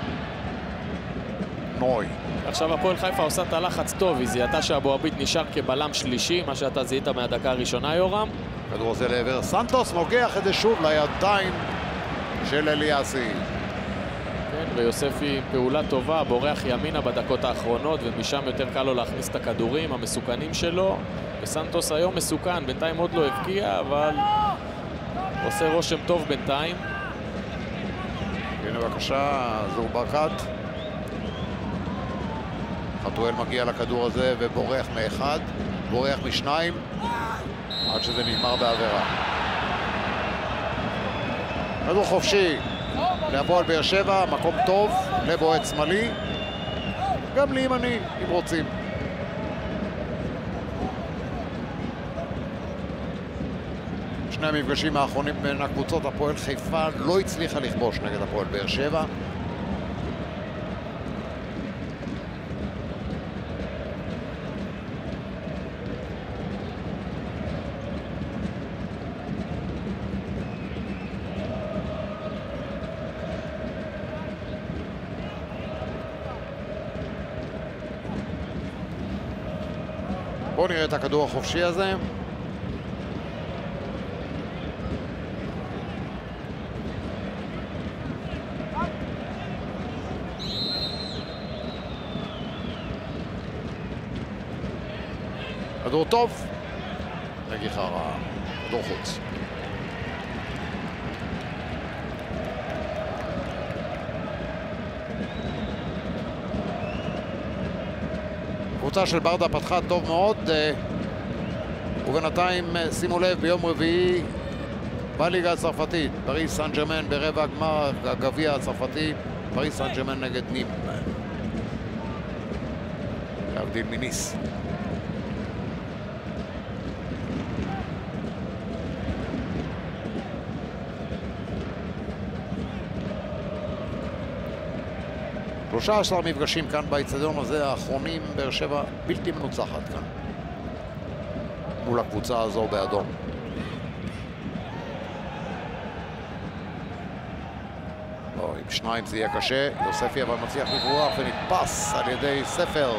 נוי. עכשיו הפועל חיפה עושה את הלחץ טוב, היא זיהתה שאבו עביד נשאר כבלם שלישי, מה שאתה זיהית מהדקה הראשונה יורם, כדור הזה לעבר סנטוס, נוגח את זה שוב לידיים של אליאסי. כן, ויוספי פעולה טובה, בורח ימינה בדקות האחרונות, ומשם יותר קל לו להכניס את הכדורים המסוכנים שלו. וסנטוס היום מסוכן, בינתיים עוד לא הבקיע, אבל עושה רושם טוב בינתיים. הנה בבקשה, זור ברקת. חתואל מגיע לכדור הזה ובורח מאחד, בורח משניים, עד שזה נגמר בעבירה. כדור חופשי להפועל באר שבע, מקום טוב לבועט שמאלי, גם לימני אם רוצים. שני המפגשים האחרונים בין הקבוצות, הפועל חיפה לא הצליחה לכבוש נגד הפועל באר שבע. בואו נראה את הכדור החופשי הזה. כדור טוב, נגיחה רעה, כדור חוץ. קבוצה של ברדה פתחה טוב מאוד, ובינתיים שימו לב, ביום רביעי בליגה הצרפתית, פריס סן ז'רמן ברבע הגמר הגביע הצרפתי, פריס סן ז'רמן נגד נים, להבדיל מניס. שלושה עשר מפגשים כאן באצטדיון הזה, האחרונים, באר שבע בלתי מנוצחת כאן מול הקבוצה הזו באדום. לא, עם שניים זה יהיה קשה. יוספי אבל מצליח לברוח ונתפס על ידי ספר.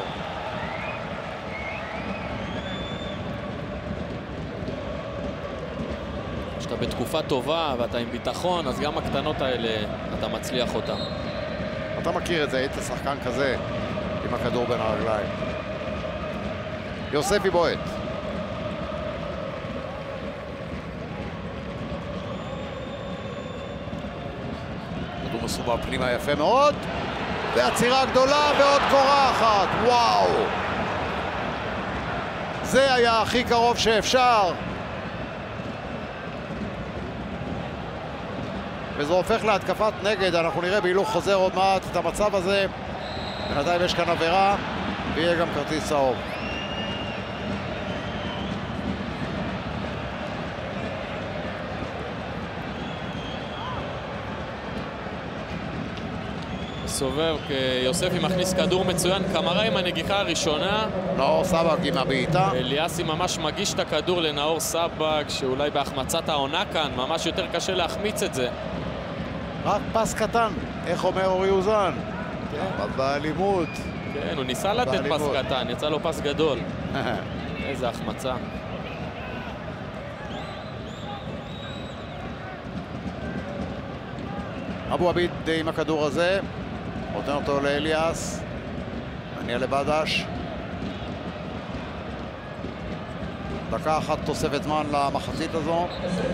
כשאתה בתקופה טובה ואתה עם ביטחון, אז גם הקטנות האלה אתה מצליח אותם. אתה מכיר את זה, היית שחקן כזה עם הכדור בין הרגליים. יוספי בועט. כדור מסובב פנימה יפה מאוד, ועצירה גדולה ועוד קורה אחת. וואו! זה היה הכי קרוב שאפשר. וזה הופך להתקפת נגד. אנחנו נראה בהילוך חוזר עוד מעט את המצב הזה. בינתיים יש כאן עבירה ויהיה גם כרטיס צהוב. סובב, יוספי מכניס כדור מצוין, קמרה עם הנגיחה הראשונה. נאור סבג עם הבעיטה. אליאסי ממש מגיש את הכדור לנאור סבג, שאולי בהחמצת העונה כאן, ממש יותר קשה להחמיץ את זה. רק פס קטן, איך אומר אורי אוזן? כן. באלימות. כן, הוא ניסה לתת פס קטן, יצא לו פס גדול. איזה החמצה. אבו עביד עם הכדור הזה, נותן אותו לאליאס, מניע לבדש. דקה אחת תוספת זמן למחצית הזו.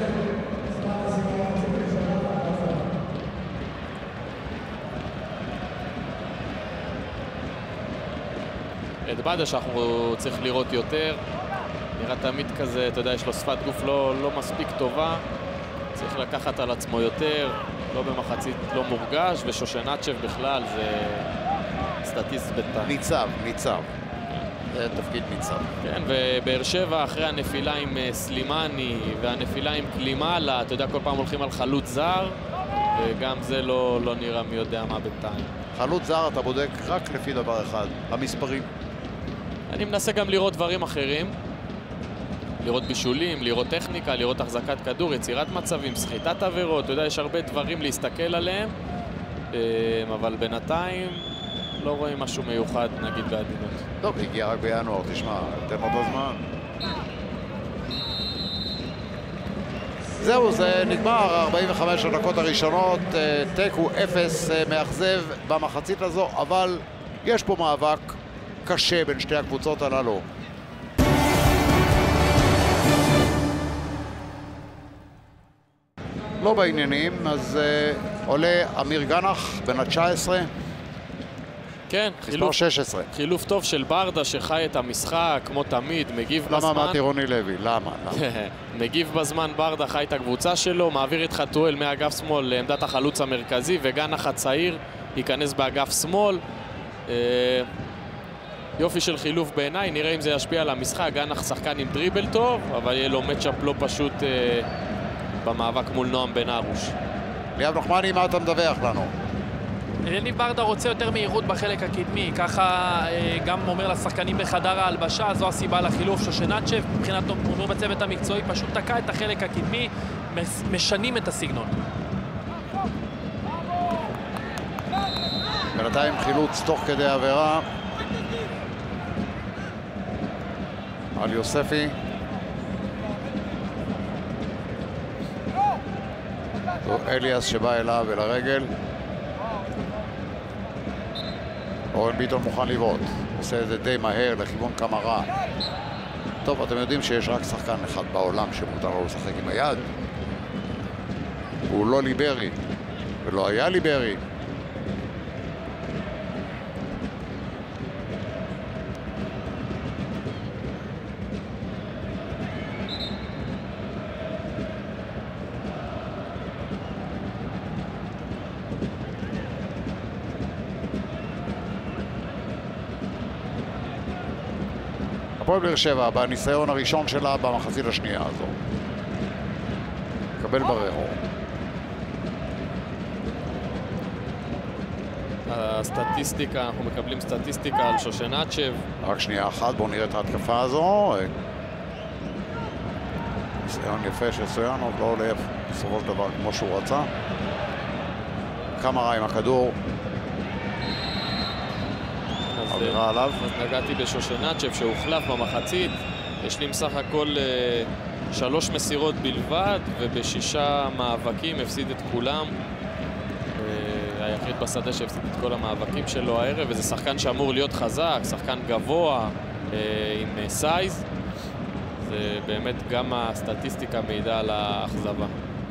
את בדש אנחנו צריך לראות יותר. נראה תמיד כזה, אתה יודע, יש לו שפת גוף לא, לא מספיק טובה. צריך לקחת על עצמו יותר, לא במחצית לא מורגש, ושושנצ'ב בכלל זה סטטיסט בינתיים. ניצב, ניצב. זה תפקיד ניצב. כן, ובאר שבע אחרי הנפילה עם סלימני והנפילה עם קלימאלה, אתה יודע, כל פעם הולכים על חלוץ זר, וגם זה לא, לא נראה מי יודע מה בינתיים. חלוץ זר אתה בודק רק לפי דבר אחד, המספרים. אני מנסה גם לראות דברים אחרים. לראות בישולים, לראות טכניקה, לראות החזקת כדור, יצירת מצבים, סחיטת עבירות, אתה יודע, יש הרבה דברים להסתכל עליהם, אבל בינתיים לא רואים משהו מיוחד, נגיד, בעדינות. טוב, הגיע רק בינואר, תשמע, תן אותו זמן. זהו, זה נגמר, ארבעים וחמש הדקות הראשונות, תיקו אפס מאכזב במחצית הזו, אבל יש פה מאבק קשה בין שתי הקבוצות הללו. לא בעניינים, אז uh, עולה אמיר גנח, בן ה-תשע עשרה. כן, חילוף, שש עשרה. חילוף טוב של ברדה שחי את המשחק, כמו תמיד, מגיב למה בזמן. למה אמרתי רוני לוי? למה? למה? מגיב בזמן, ברדה חי את הקבוצה שלו, מעביר את חתואל מאגף שמאל לעמדת החלוץ המרכזי, וגנח הצעיר ייכנס באגף שמאל. Uh, יופי של חילוף בעיניי, נראה אם זה ישפיע על המשחק. גנח שחקן עם דריבל טוב, אבל יהיה לו מצ'אפ לא פשוט uh, במאבק מול נועם בן ארוש. ליאב נחמני, מה אתה מדווח לנו? יניב ברדה רוצה יותר מהירות בחלק הקדמי, ככה גם אומר לשחקנים בחדר ההלבשה, זו הסיבה לחילוף. שושנצ'ב, מבחינת אומר בצוות המקצועי, פשוט תקע את החלק הקדמי, משנים את הסגנון. בינתיים חילוץ תוך כדי עבירה על יוספי. אליאס שבא אליו אל הרגל. אורן ביטון מוכן לבעוט, עושה את זה די מהר לכיוון קמרה. טוב, אתם יודעים שיש רק שחקן אחד בעולם שמותר לו לשחק עם היד. הוא לא ליברי, ולא היה ליברי. הפועל באר שבע בניסיון הראשון שלה במחצית השנייה הזו. קבל בררו. הסטטיסטיקה, אנחנו מקבלים סטטיסטיקה על שושנצ'ב. רק שנייה אחת, בואו נראה את ההתקפה הזו. ניסיון יפה של סויאנוב, לא עולה בסופו של דבר כמו שהוא רצה. קמרה עם הכדור. עבירה עליו. אז נגעתי בשושנצ'ב שהוחלף במחצית. יש לי מסך הכל אה, שלוש מסירות בלבד, ובשישה מאבקים הפסיד את כולם. אה, היחיד בשדה שהפסיד את כל המאבקים שלו הערב, וזה שחקן שאמור להיות חזק, שחקן גבוה, אה, עם אה, סייז. זה באמת גם הסטטיסטיקה מעידה על האכזבה.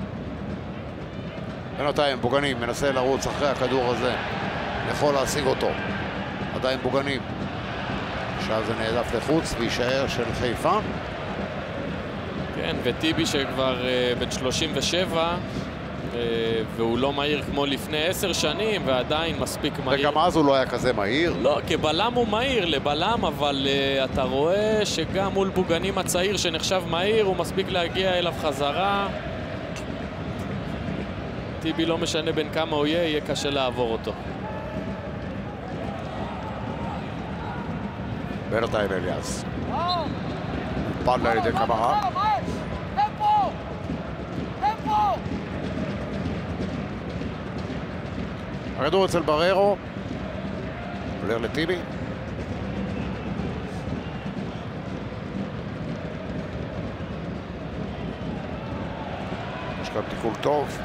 בינתיים בוגנים מנסה לרוץ אחרי הכדור הזה, יכול להשיג אותו. עדיין בוגנים. עכשיו זה נעדף לחוץ וישאר של חיפה. כן, וטיבי שכבר uh, בן שלושים ושבע, uh, והוא לא מהיר כמו לפני עשר שנים, ועדיין מספיק מהיר. וגם אז הוא לא היה כזה מהיר. לא, כבלם הוא מהיר, לבלם, אבל uh, אתה רואה שגם מול בוגנים הצעיר שנחשב מהיר, הוא מספיק להגיע אליו חזרה. טיבי לא משנה בין כמה הוא יהיה, יהיה קשה לעבור אותו. בינתיים אליאס. פן על ידי קמרה. הכדור אצל בררו. עולה לטיבי. יש כאן תיקול טוב.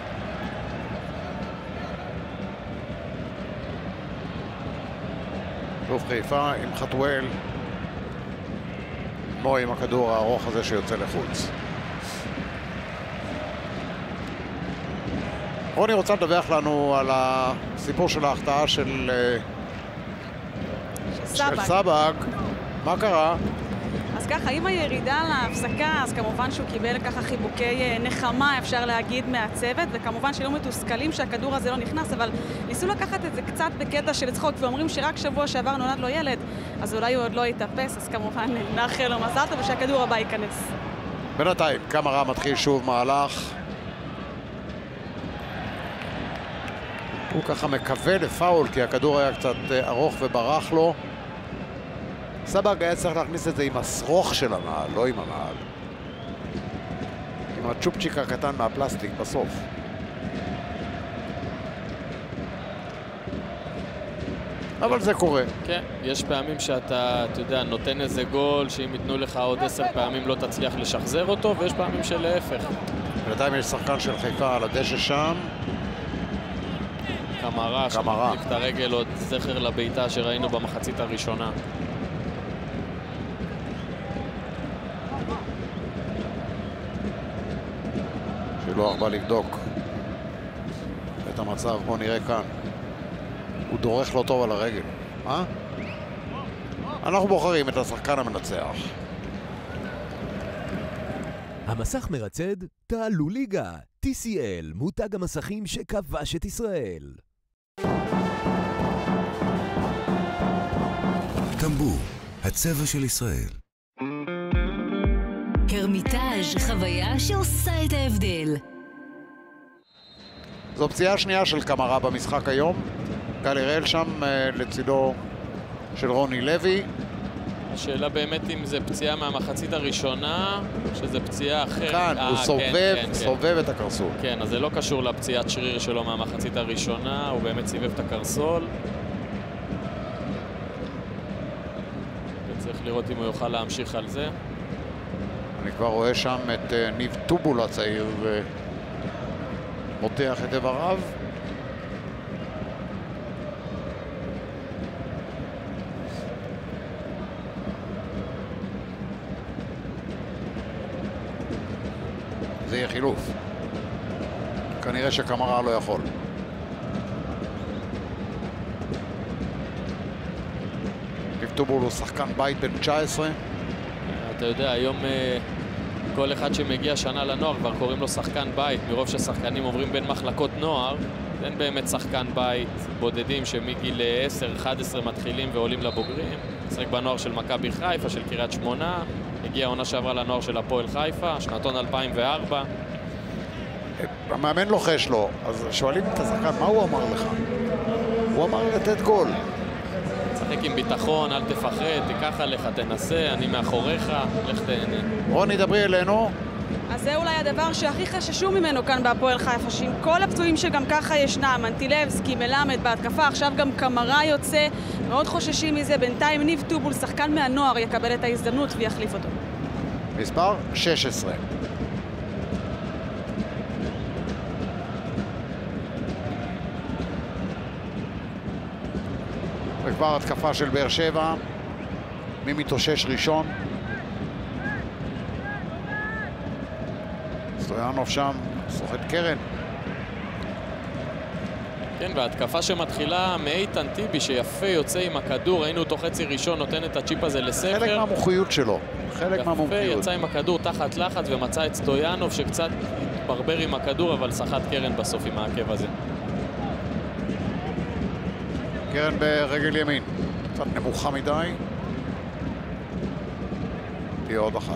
שוב חיפה עם חתואל. מו עם הכדור הארוך הזה שיוצא לחוץ. רוני רוצה לדווח לנו על הסיפור של ההחטאה של של סבג. מה קרה? אז ככה, עם הירידה להפסקה, אז כמובן שהוא קיבל ככה חיבוקי נחמה, אפשר להגיד, מהצוות, וכמובן שלא מתוסכלים שהכדור הזה לא נכנס, אבל ניסו לקחת את זה קצת בקטע של צחוק, ואומרים שרק שבוע שעבר נולד לו ילד, אז אולי הוא עוד לא יתאפס, אז כמובן נאחל לו מזל טוב ושהכדור הבא ייכנס. בינתיים, קמרה מתחיל שוב מהלך. הוא ככה מקווה לפאול, כי הכדור היה קצת ארוך וברח לו. סבג היה צריך להכניס את זה עם השרוך של הנעל, לא עם הנעל. עם הצ'ופצ'יק הקטן מהפלסטיק בסוף. אבל זה קורה. כן, יש פעמים שאתה, אתה יודע, נותן איזה גול, שאם ייתנו לך עוד עשר פעמים לא תצליח לשחזר אותו, ויש פעמים שלהפך. בינתיים יש שחקן של חיפה על הדשא שם. קמרה, שמחזיק את הרגל, עוד זכר לביתה שראינו במחצית הראשונה. שילוח בא לבדוק את המצב, בוא נראה כאן. הוא דורך לא טוב על הרגל. אה? אנחנו בוחרים את השחקן המנצח. המסך מרצד, תעלו ליגה. טי סי אל, מותג המסכים שכבש את ישראל. טמבור, הצבע של ישראל. הרמיטאז', חוויה שעושה את ההבדל. זו פציעה שנייה של קמרה במשחק היום. גל הראל שם לצידו של רוני לוי. השאלה באמת אם זה פציעה מהמחצית הראשונה, שזה פציעה אחרת. כאן, 아, הוא סובב, כן, כן, סובב כן. את הקרסול. כן, אז זה לא קשור לפציעת שריר שלו מהמחצית הראשונה, הוא באמת סיבב את הקרסול. וצריך לראות אם הוא יוכל להמשיך על זה. אני כבר רואה שם את ניב טובול הצעיר ומותח את איבריו. זה יהיה חילוף. כנראה שקמרה לא יכול. ניב טובול הוא שחקן בית בן תשע עשרה. אתה יודע, היום כל אחד שמגיע שנה לנוער כבר קוראים לו שחקן בית, מרוב ששחקנים עוברים בין מחלקות נוער. אין באמת שחקן בית בודדים שמגיל עשר אחת עשרה מתחילים ועולים לבוגרים. משחק בנוער של מכבי חיפה, של קריית שמונה, הגיע העונה שעברה לנוער של הפועל חיפה, שנתון אלפיים וארבע. המאמן לוחש לו, אז שואלים את השחקן, מה הוא אמר לך? הוא אמר לתת גול. תשחק עם ביטחון, אל תפחד, תיקח עליך, תנסה, אני מאחוריך, לך תהנה. רוני, דברי אלינו. אז זה אולי הדבר שהכי חששו ממנו כאן בהפועל חיפה, שעם כל הפצועים שגם ככה ישנם, מנטילבסקי, מלמד בהתקפה, עכשיו גם קמרה יוצא, מאוד חוששים מזה. בינתיים ניב טובול, שחקן מהנוער, יקבל את ההזדמנות ויחליף אותו. מספר שש עשרה. וכבר התקפה של באר שבע. מי מתאושש ראשון? סטויאנוב שם, סוחט קרן. כן, וההתקפה שמתחילה מאיתן טיבי, שיפה יוצא עם הכדור, ראינו אותו חצי ראשון, נותן את הצ'יפ הזה לספר. חלק מהמומחיות שלו, חלק יפה, מהמומחיות. יצא עם הכדור תחת לחץ ומצא את סטויאנוב, שקצת התברבר עם הכדור, אבל סחט קרן בסוף עם העקב הזה. קרן ברגל ימין, קצת נמוכה מדי. תהיה עוד אחת.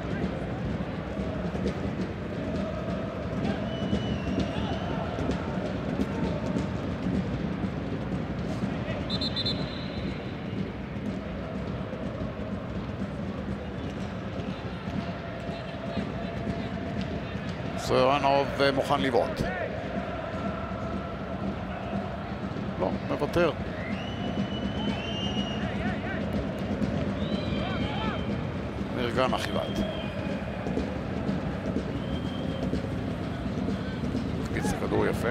סטויאנוב מוכן לבעוט. לא, מוותר. מרגן החיבת. תקיץ הכדור יפה.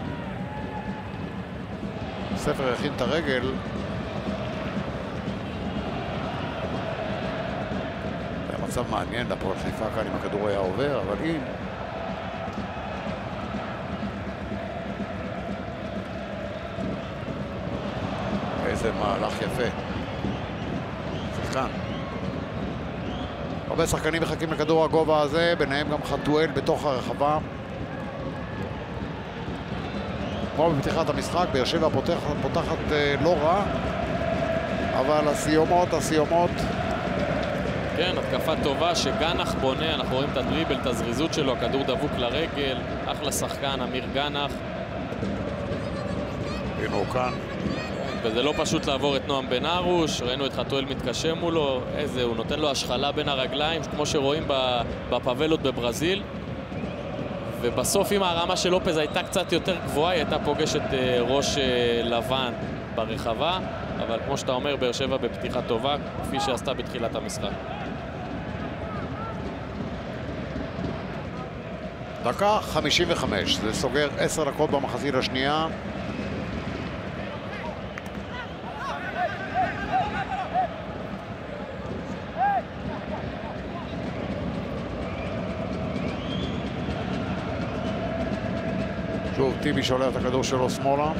ספר הכין את הרגל. זה מצב מעניין לפועל חיפה כאן אם הכדור היה עובר, אבל אם... איזה מהלך יפה. שחקן. הרבה שחקנים מחכים לכדור הגובה הזה, ביניהם גם חתואל בתוך הרחבה. כמו בפתיחת המשחק, באר שבע פותחת, פותחת אה, לא רע, אבל הסיומות, הסיומות... כן, התקפה טובה שגנח בונה, אנחנו רואים את הדריבל, את הזריזות שלו, הכדור דבוק לרגל, אחלה שחקן, אמיר גנח. הנה הוא כאן. וזה לא פשוט לעבור את נועם בן ארוש, ראינו את חתואל מתקשה מולו, איזה, הוא נותן לו השחלה בין הרגליים, כמו שרואים בפאבלות בברזיל. ובסוף אם הרמה של לופז הייתה קצת יותר גבוהה, היא הייתה פוגשת ראש לבן ברחבה, אבל כמו שאתה אומר, באר שבע בפתיחה טובה, כפי שעשתה בתחילת המשחק. דקה חמישים וחמש, זה סוגר עשר דקות במחצית השנייה. שוב, טיבי שולח את הכדור שלו שמאלה.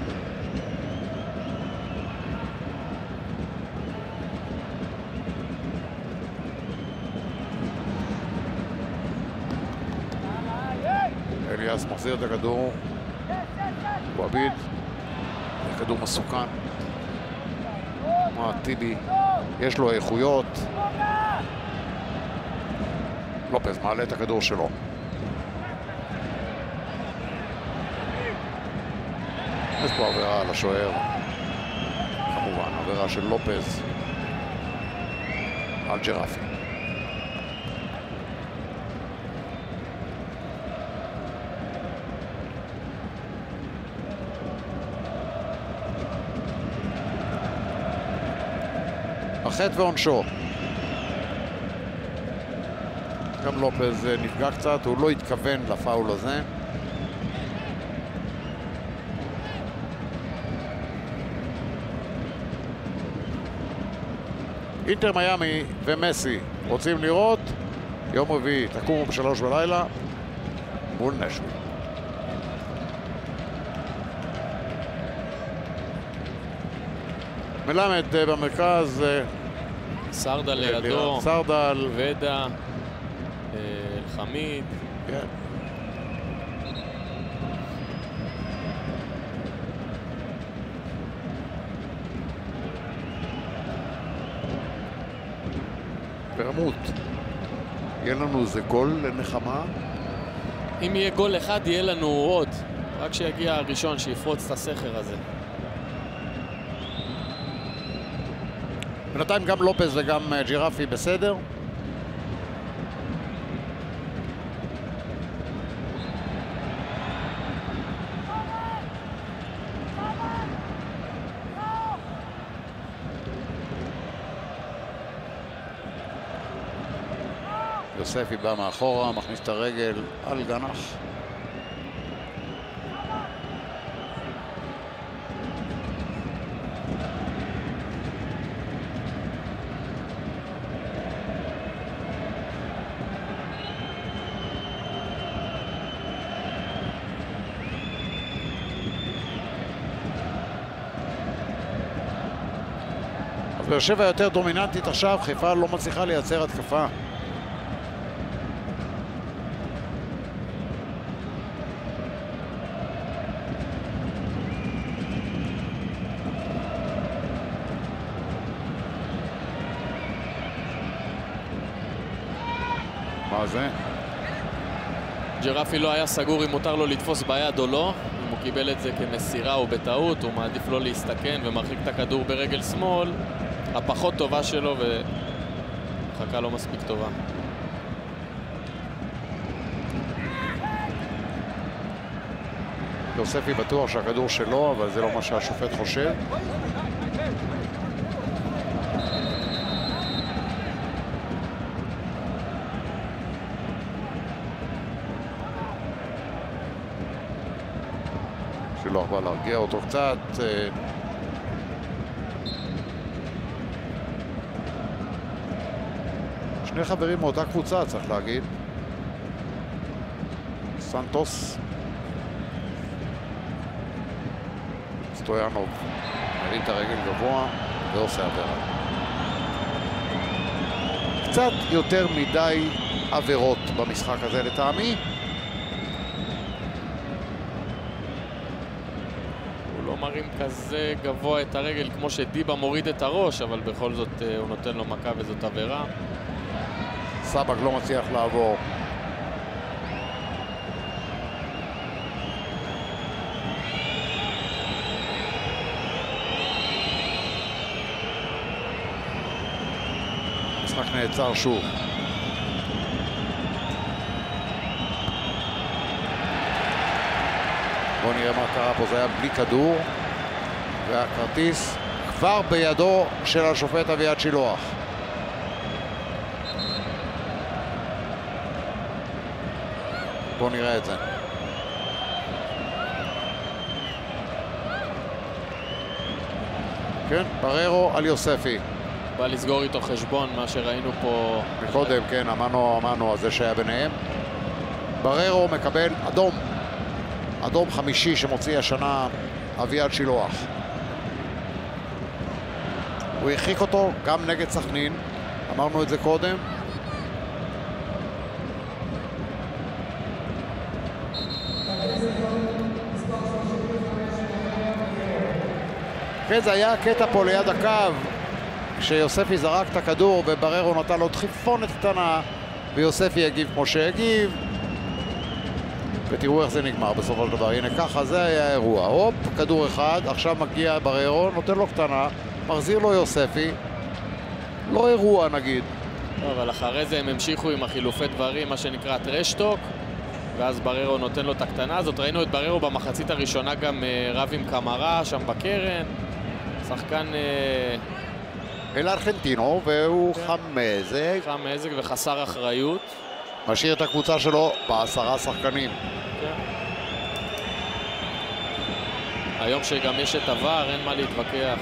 אליאס מחזיר את הכדור. וואביד. הכדור מסוכן. מה, טיבי, יש לו איכויות. לופז מעלה את הכדור שלו. יש פה עבירה על השוער, כמובן, עבירה של לופז על ג'רפי. החטא ועונשו. גם לופז נפגע קצת, הוא לא התכוון לפאול הזה. אינטר מיאמי ומסי רוצים לראות יום רביעי, תקומו בשלוש בלילה מול נשוויל. מלמד במרכז, סרדל לידו, סרדל, ודה, אלחמיד. כן. ברמות, יהיה לנו איזה גול לנחמה? אם יהיה גול אחד יהיה לנו עוד, רק שיגיע הראשון שיפרוץ את הסכר הזה. בינתיים גם לופז וגם ג'ירפי בסדר. יוספי בא מאחורה, מכניס את הרגל על גנח. אז באר שבע יותר דומיננטית עכשיו, חיפה לא מצליחה לייצר התקפה. מה זה? ג'רפי לא היה סגור אם מותר לו לתפוס ביד או לא. אם הוא קיבל את זה כמסירה או בטעות, הוא מעדיף לא להסתכן ומרחיק את הכדור ברגל שמאל. הפחות טובה שלו וחכה לא מספיק טובה. יוספי בטוח שהכדור שלו, אבל זה לא מה שהשופט חושב. שלא בא להרגיע אותו קצת. שני חברים מאותה קבוצה, צריך להגיד. סנטוס. סטויאנוב מרים את הרגל גבוה ועושה עבירה. קצת יותר מדי עבירות במשחק הזה לטעמי. הוא לא מרים כזה גבוה את הרגל כמו שדיבה מוריד את הראש, אבל בכל זאת הוא נותן לו מכה וזאת עבירה. סבק לא מצליח לעבור. המשחק נעצר שוב. בואו נראה מה קרה פה, זה היה בלי כדור והכרטיס כבר בידו של השופט אביעד שילוח. בואו נראה את זה. כן, בררו על יוספי. בא לסגור איתו חשבון, מה שראינו פה... מקודם, כן, אמרנו, אמרנו, זה שהיה ביניהם. בררו מקבל אדום. אדום חמישי שמוציא השנה אביעד שילוח. הוא הרחיק אותו גם נגד סכנין, אמרנו את זה קודם. כן, זה היה קטע פה ליד הקו, כשיוספי זרק את הכדור ובררו נתן לו דחיפונת קטנה, ויוספי הגיב כמו שהגיב. ותראו איך זה נגמר בסופו של דבר. הנה ככה, זה היה האירוע. הופ, כדור אחד, עכשיו מגיע בררו, נותן לו קטנה, מחזיר לו יוספי. לא אירוע נגיד. לא, אבל אחרי זה הם המשיכו עם החילופי דברים, מה שנקרא טרשטוק, ואז בררו נותן לו את הקטנה הזאת. ראינו את בררו במחצית הראשונה גם אה, רב עם קמרה שם בקרן. שחקן... אה... אל ארגנטינו, והוא כן. חם מזג. חם מזג וחסר אחריות. משאיר את הקבוצה שלו בעשרה שחקנים. כן. היום שגם יש את עבר, אין מה להתווכח.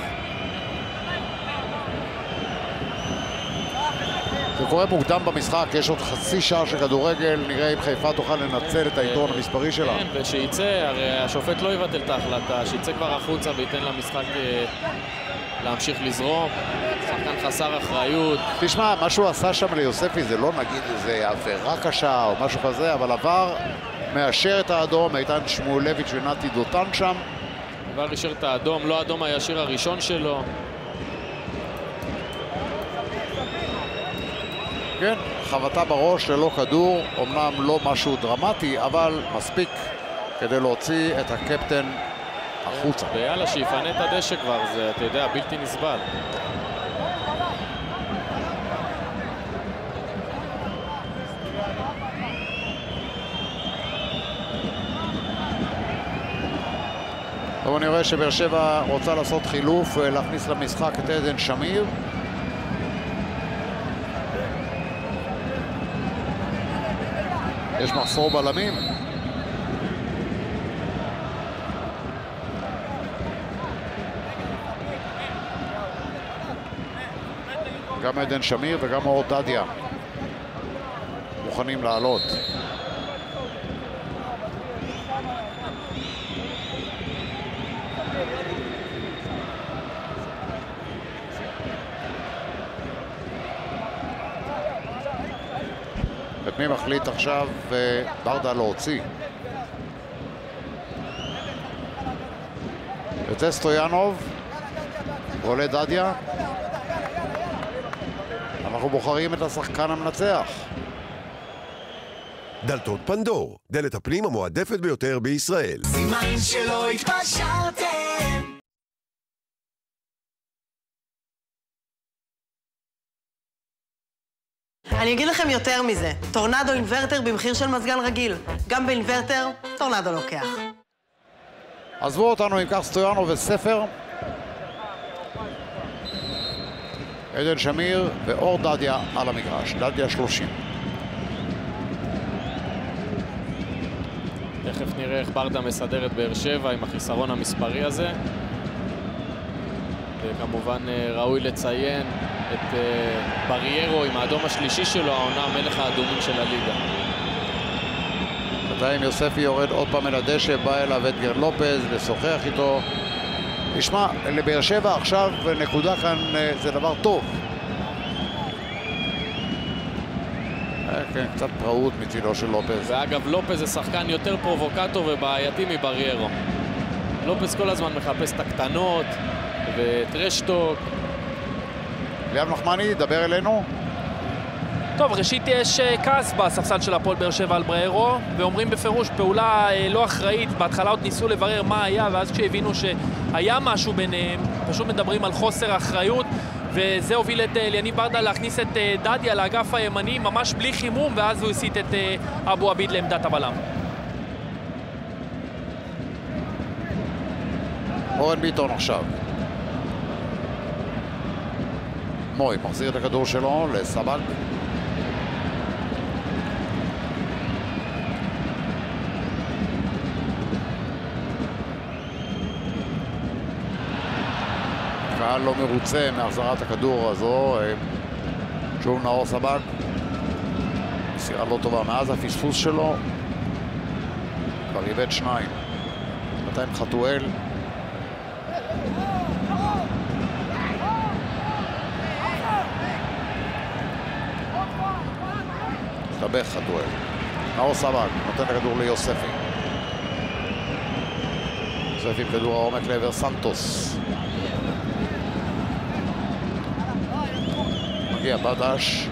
זה קורה מוקדם במשחק, יש עוד חצי שעה של כדורגל, נראה אם חיפה תוכל לנצל את היתרון המספרי שלה. כן, ושיצא, הרי השופט לא יבטל את ההחלטה, שיצא כבר החוצה וייתן למשחק להמשיך לזרום. שחקן חסר אחריות. תשמע, מה שהוא עשה שם ליוספי זה לא נגיד איזה עבירה קשה או משהו כזה, אבל עבר מאשר את האדום, איתן שמואלביץ' ונתי דותן שם. עבר אישר את האדום, לא האדום הישיר הראשון שלו. כן, חבטה בראש ללא כדור, אמנם לא משהו דרמטי, אבל מספיק כדי להוציא את הקפטן החוצה. ויאללה, שיפנה את הדשא כבר, זה, אתה יודע, בלתי נסבל. טוב, אני רואה שבאר שבע רוצה לעשות חילוף, להכניס למשחק את עדן שמיר. יש מחסור בלמים. גם עדן שמיר וגם אור דדיה מוכנים לעלות. את מי מחליט עכשיו ברדה להוציא? יוצא סטויאנוב, עולה דדיה. אנחנו בוחרים את השחקן המנצח. דלתות פנדור, דלת הפנים המועדפת ביותר בישראל. סימן שלא התפשרתם. אני אגיד לכם יותר מזה, טורנדו אינברטר במחיר של מזגן רגיל. גם באינברטר, טורנדו לוקח. עזבו אותנו אם כך סטויאנוב וספר. עדן שמיר ואור דדיה על המגרש, דדיה שלושים. תכף נראה איך ברדה מסדר את באר שבע עם החיסרון המספרי הזה. וכמובן ראוי לציין את בריירו עם האדום השלישי שלו, העונה מלך האדומים של הליגה. בינתיים יוספי יורד עוד פעם אל הדשא, בא אליו אדגר לופז לשוחח איתו. תשמע, לבאר שבע עכשיו נקודה כאן זה דבר טוב. כן, קצת פראות מצילו של לופז. ואגב, לופז זה שחקן יותר פרובוקטור ובעייתי מבריירו. לופז כל הזמן מחפש את הקטנות וטרשטוק. ליאב נחמני, דבר אלינו. טוב, ראשית יש כעס בספסל של הפועל באר שבע על בריירו, ואומרים בפירוש פעולה לא אחראית. בהתחלה עוד ניסו לברר מה היה, ואז כשהבינו שהיה משהו ביניהם, פשוט מדברים על חוסר אחריות, וזה הוביל את אליניב ברדה להכניס את דדיה לאגף הימני ממש בלי חימום, ואז הוא הסיט את אבו עביד לעמדת הבלם. אורן ביטון עכשיו. מוי מחזיר את הכדור שלו לסבג. קהל לא מרוצה מהחזרת הכדור הזו. שוב נאור סבג. מסירה לא טובה מאז הפספוס שלו. כבר איבד שניים. בינתיים חתואל. השתבח חתואל. נאור סבג נותן הכדור ליוספי. יוספי כדור העומק לעבר סנטוס. מגיע בדש.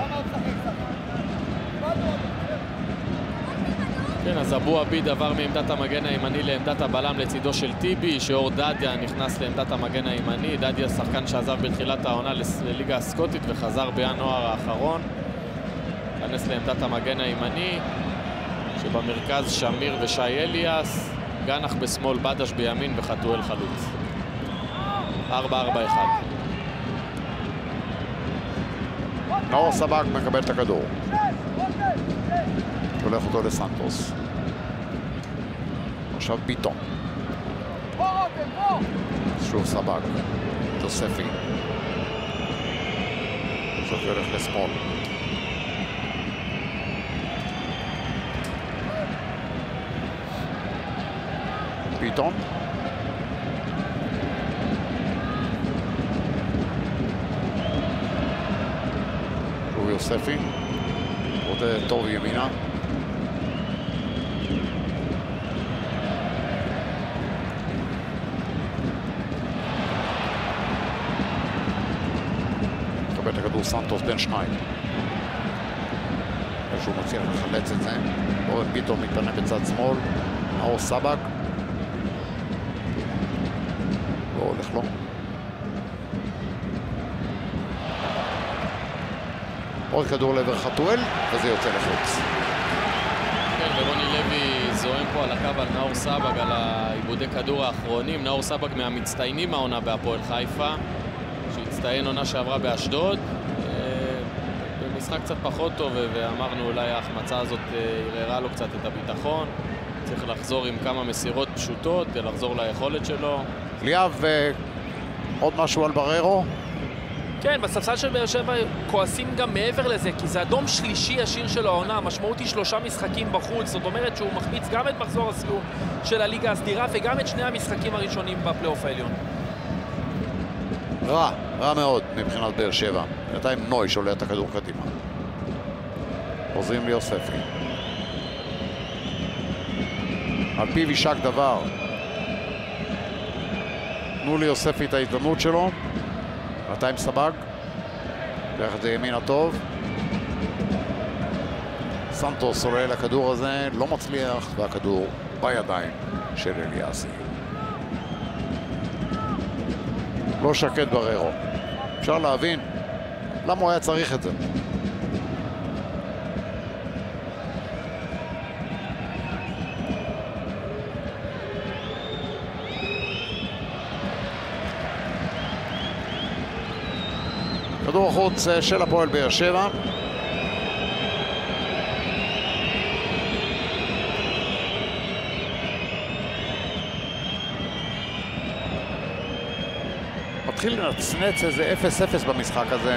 כן, אז אבו עביד עבר מעמדת המגן הימני לעמדת הבלם לצידו של טיבי, שאור דדיה נכנס לעמדת המגן הימני. דדיה שחקן שעזב בתחילת העונה לליגה הסקוטית וחזר בינואר האחרון. נכנס לעמדת המגן הימני, שבמרכז שמיר ושי אליאס, גנח בשמאל, בדש בימין וחתואל חלוץ. ארבע ארבע אחד. נאור סבג מקבל את הכדור. הולך אותו לסנטוס. עכשיו ביטון. שוב סבג. ג'וספי. ג'וספי הולך לשמאל. ביטון. שוב יוספי. רוצה טוב ימינה. מקבל את הכדור סנטוס בין שניים. איזשהו מצליח לחלץ את זה. אורן ביטון מתפנה בצד שמאל. נאור סבג. לא הולך לו. עוד כדור לעבר חתואל, וזה יוצא לחוץ. כן, ורוני לוי זוהם פה על הקו על נאור סבג, על העיבודי כדור האחרונים. נאור סבג מהמצטיינים העונה בהפועל חיפה, שהצטיין עונה שעברה באשדוד. במשחק קצת פחות טוב, ואמרנו אולי ההחמצה הזאת ערערה לו קצת את הביטחון. צריך לחזור עם כמה מסירות פשוטות, לחזור ליכולת שלו. ליאב, עוד משהו על בררו? כן, בספסל של באר שבע כועסים גם מעבר לזה, כי זה אדום שלישי ישיר של העונה. המשמעות היא שלושה משחקים בחוץ, זאת אומרת שהוא מחמיץ גם את מחזור הסיום של הליגה הסדירה וגם את שני המשחקים הראשונים בפלייאוף העליון. רע, רע מאוד מבחינת באר שבע. בינתיים נוי שולה את הכדור קדימה. חוזרים ליוספי. על פיו יישק דבר. תנו ליוספי את ההזדמנות שלו. בינתיים סבג. דרך זה ימין הטוב. סנטוס עולה לכדור הזה, לא מצליח, והכדור בידיים של אליאסי. לא שקט בררו. אפשר להבין למה הוא היה צריך את זה. כדור החוץ של הפועל באר שבע. מתחיל לנצנץ איזה אפס אפס במשחק הזה.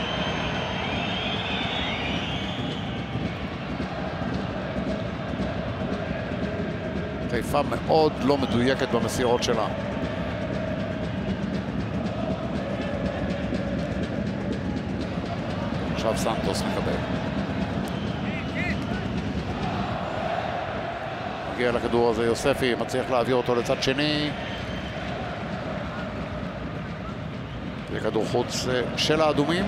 חיפה מאוד לא מדויקת במסירות שלה. עכשיו סנטוס מקבל. מגיע לכדור הזה יוספי, מצליח להעביר אותו לצד שני. זה כדור חוץ של האדומים.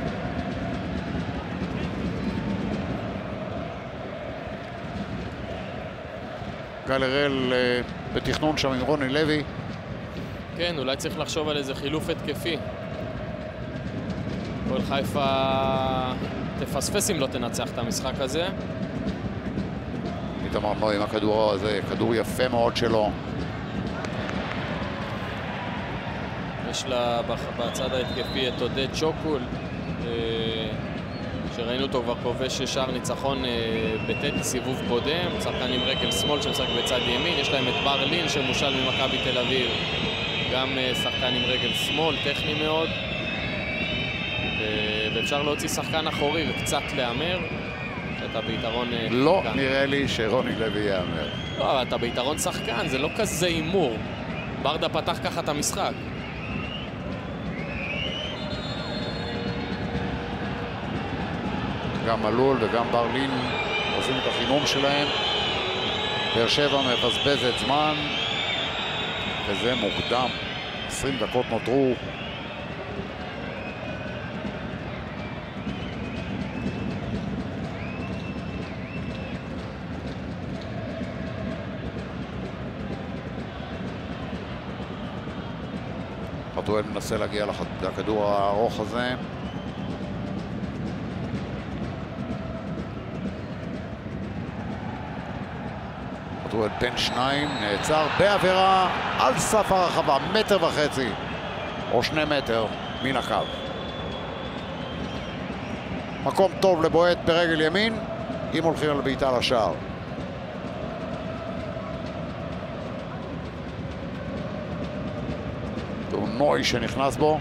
גל הראל בתכנון שם עם רוני לוי. כן, אולי צריך לחשוב על איזה חילוף התקפי. הפועל חיפה תפספס אם לא תנצח את המשחק הזה. איתמר נוי עם הכדור הזה, כדור יפה מאוד שלו. יש לה בצד ההתקפי את עודד שוקול, שראינו אותו כבר כובש שער ניצחון בטדי סיבוב קודם, שחקן עם רגל שמאל שמשחק בצד ימין. יש להם את בר לין שמושל ממכבי תל אביב, גם שחקן עם רגל שמאל, טכני מאוד. ואפשר להוציא שחקן אחורי וקצת להאמר. אתה ביתרון... לא נראה לי שרוני לוי יאמר. לא, אתה ביתרון שחקן, זה לא כזה אימור. ברדה פתח ככה את המשחק. גם מלול וגם ברלין עושים את החימום שלהם. באר שבע מבזבזת זמן, וזה מוקדם. עשרים דקות נותרו. חתואל מנסה להגיע לכדור הארוך הזה. חתואל בין שניים, נעצר בעבירה על סף הרחבה, מטר וחצי או שני מטר מן הקו. מקום טוב לבועט ברגל ימין, אם הולכים על בעיטה לשער. נוי שנכנס בו.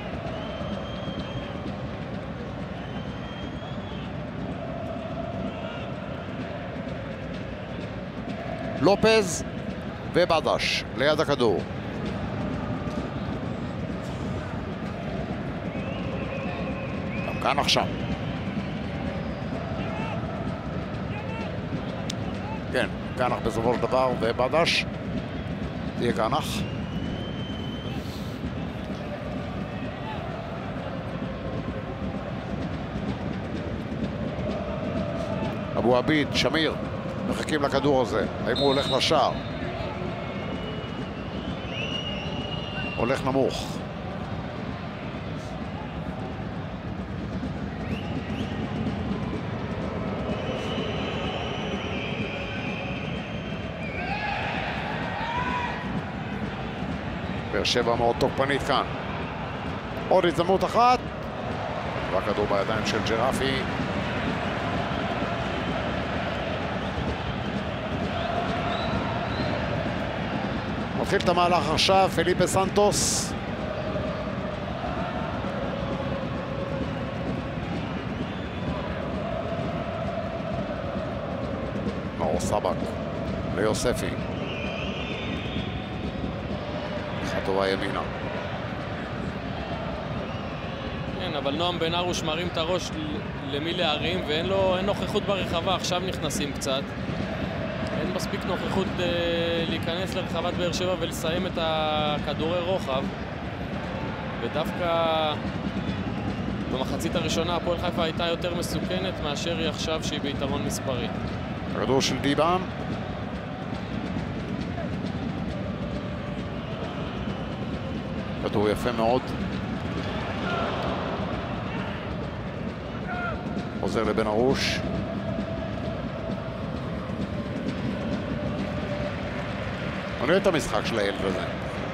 לופז ובדש ליד הכדור. גם כאן עכשיו. כן, כאנח בסופו של דבר ובדש. תהיה כאנח. אבו עביד, שמיר, מחכים לכדור הזה. האם הוא הולך לשער? הולך נמוך. באר שבע מאוד תוקפנית כאן. עוד הזדמנות אחת. והכדור בידיים של ג'רפי. מתחיל את המהלך עכשיו, פליפה סנטוס. מאור סבק ליוספי. חטובה ימינה. כן, אבל נועם בן ארוש מרים את הראש למי להרים ואין לו נוכחות ברחבה, עכשיו נכנסים קצת. אין מספיק נוכחות אה, להיכנס לרחבת באר שבע ולסיים את הכדורי רוחב, ודווקא במחצית הראשונה הפועל חיפה הייתה יותר מסוכנת מאשר היא עכשיו שהיא ביתרון מספרי. הכדור של דיבה. כדור יפה מאוד. חוזר לבן ארוש. אני רואה את המשחק של הילד הזה.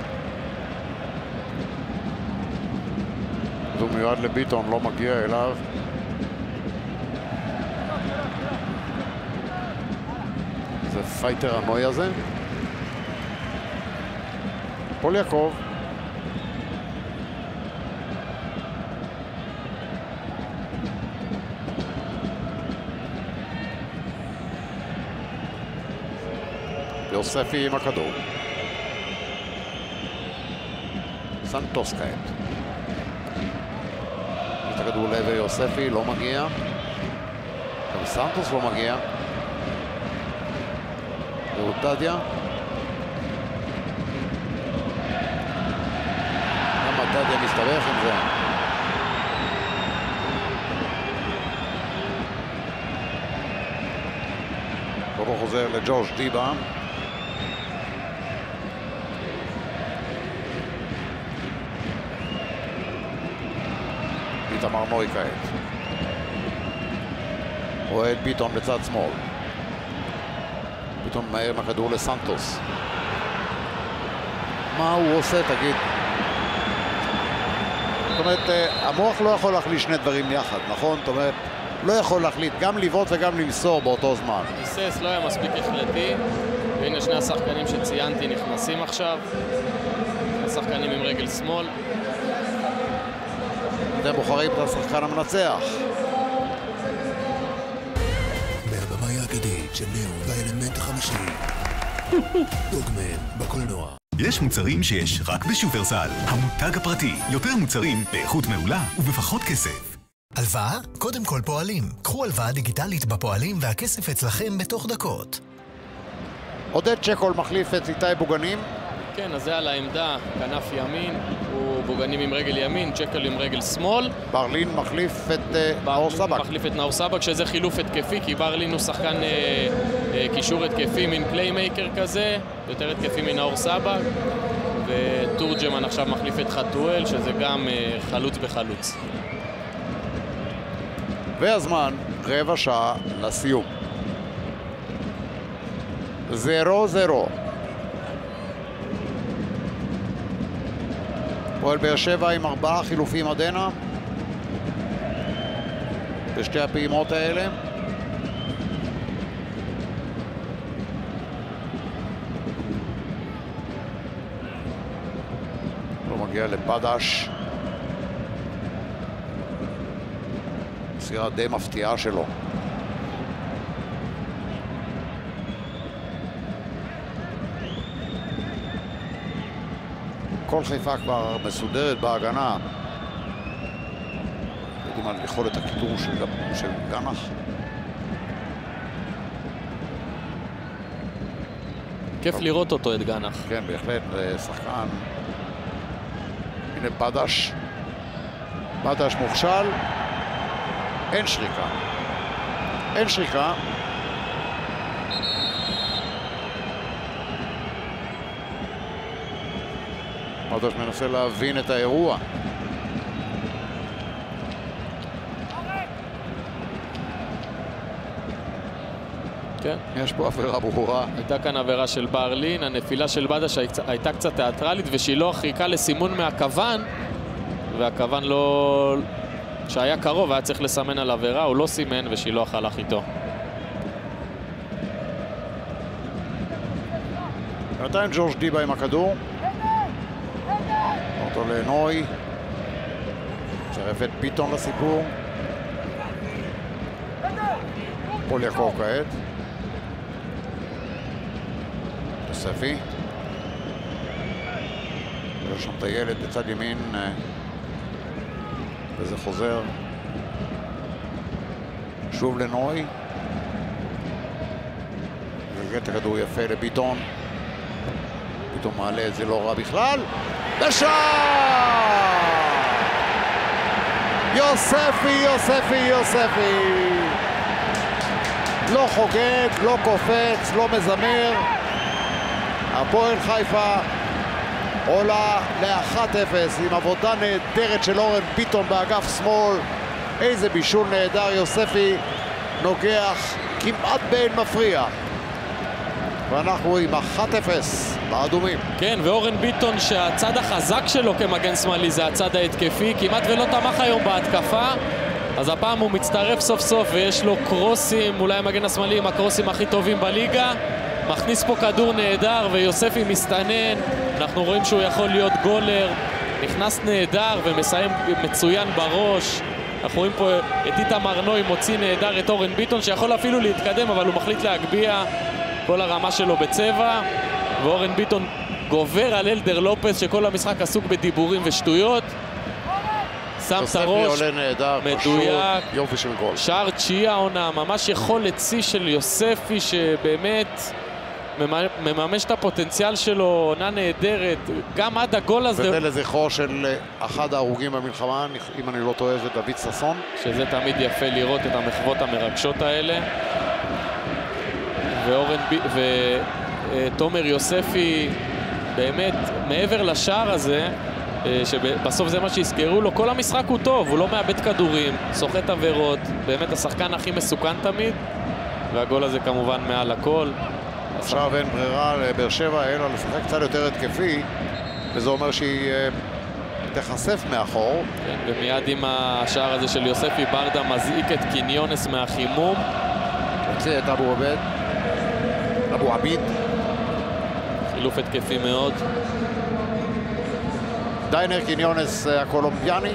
הוא מיועד לביטון, לא מגיע אליו. זה פייטר הנוי הזה. פול יעקב. יוספי עם הכדור. סנטוס כעת. את הכדור לעבר יוספי, לא מגיע. גם סנטוס לא מגיע. ואודדיה. גם אודדיה מסתבך עם זה. בואו חוזר לג'וש דיבה. תמר נוי כעת. רואה את ביטון בצד שמאל. ביטון מהר עם הכדור לסנטוס. מה הוא עושה, תגיד? זאת אומרת, המוח לא יכול להחליט שני דברים יחד, נכון? זאת אומרת, לא יכול להחליט גם לבעוט וגם למסור באותו זמן. ניסס לא היה מספיק החלטי. והנה שני השחקנים שציינתי נכנסים עכשיו. השחקנים עם רגל שמאל. אתם בוחרים את השחקן המנצח. מהבמאי האגדית של נאו והאלמנט החמישי. דוגמן בקולנוע. יש מוצרים שיש רק בשופרסל. המותג הפרטי. יותר מוצרים באיכות מעולה ובפחות כסף. הלוואה? קודם כל פועלים. קחו הלוואה דיגיטלית בפועלים והכסף אצלכם בתוך דקות. עודד צ'קול מחליף את איתי בוגנים. כן, אז זה על העמדה, כנף ימין, הוא בוגנים עם רגל ימין, צ'קל עם רגל שמאל. ברלין מחליף את נאור סבק. מחליף את נאור סבק, שזה חילוף התקפי, כי ברלין הוא שחקן אה, אה, קישור התקפי מין פליימייקר כזה, יותר התקפי מנאור סבק, וטורג'מן עכשיו מחליף את חתואל, שזה גם אה, חלוץ בחלוץ. והזמן, רבע שעה לסיום. זרו זרו. פועל באר שבע עם ארבעה חילופים עד הנה בשתי הפעימות האלה. לא מגיע לפדש. מסירה די מפתיעה שלו. כל חיפה כבר מסודרת בהגנה. יודעים על יכולת הכיתור של, של גנח. כיף טוב. לראות אותו, את גנח. כן, בהחלט, שחקן. הנה בדש. בדש מוכשל. אין שריקה. אין שריקה. בדש מנסה להבין את האירוע. כן. יש פה עבירה ברורה. הייתה כאן עבירה של ברלין, הנפילה של בדש הייתה קצת תיאטרלית, ושילוח חיכה לסימון מהכוון, והכוון לא... שהיה קרוב, היה צריך לסמן על עבירה, הוא לא סימן, ושילוח הלך איתו. בינתיים ג'ורג' דיבה עם הכדור. אותו לנוי. צרף את ביטון לסיפור. פול יעקב כעת. יוספי. יש שם את הילד בצד ימין. וזה חוזר. שוב לנוי. וגט הכדור יפה לביטון. ביטון מעלה את זה לא רע בכלל. בשער! יוספי, יוספי, יוספי. לא חוגג, לא קופץ, לא מזמר. הפועל חיפה עולה ל-אחת אפס עם עבודה נהדרת של אורן ביטון באגף שמאל. איזה בישול נהדר, יוספי נוגח כמעט באין מפריע. ואנחנו עם אחת אפס באדומים. כן, ואורן ביטון שהצד החזק שלו כמגן שמאלי זה הצד ההתקפי, כמעט ולא תמך היום בהתקפה, אז הפעם הוא מצטרף סוף סוף ויש לו קרוסים, אולי המגן השמאלי עם הקרוסים הכי טובים בליגה, מכניס פה כדור נהדר ויוספי מסתנן, אנחנו רואים שהוא יכול להיות גולר, נכנס נהדר ומסיים מצוין בראש. אנחנו רואים פה את איתמר נוי מוציא נהדר את אורן ביטון שיכול אפילו להתקדם, אבל הוא מחליט להגביה. כל הרמה שלו בצבע, ואורן ביטון גובר על אלדר לופס שכל המשחק עסוק בדיבורים ושטויות. שם את הראש, מדויק, יופי של גול. שער תשיעי העונה, ממש יכולת שיא של יוספי שבאמת מממש את הפוטנציאל שלו, עונה נהדרת, גם עד הגול הזה. וזה לזכרו של אחד ההרוגים במלחמה, אם אני לא טועה זה דוד ששון. שזה תמיד יפה לראות את המחוות המרגשות האלה. ואורן ב... ותומר יוספי באמת מעבר לשער הזה, שבסוף זה מה שהזכרו לו, כל המשחק הוא טוב, הוא לא מאבד כדורים, סוחט עבירות, באמת השחקן הכי מסוכן תמיד, והגול הזה כמובן מעל הכל. עכשיו אין ברירה לבאר שבע אלא לשחק קצת יותר התקפי, וזה אומר שהיא תחשף מאחור. כן, ומיד עם השער הזה של יוספי ברדה מזעיק את קיניונס מהחימום. הוציא את אבו עבד. אבו עביד. חילוף התקפי מאוד. דיינר קיניונס הקולומביאני,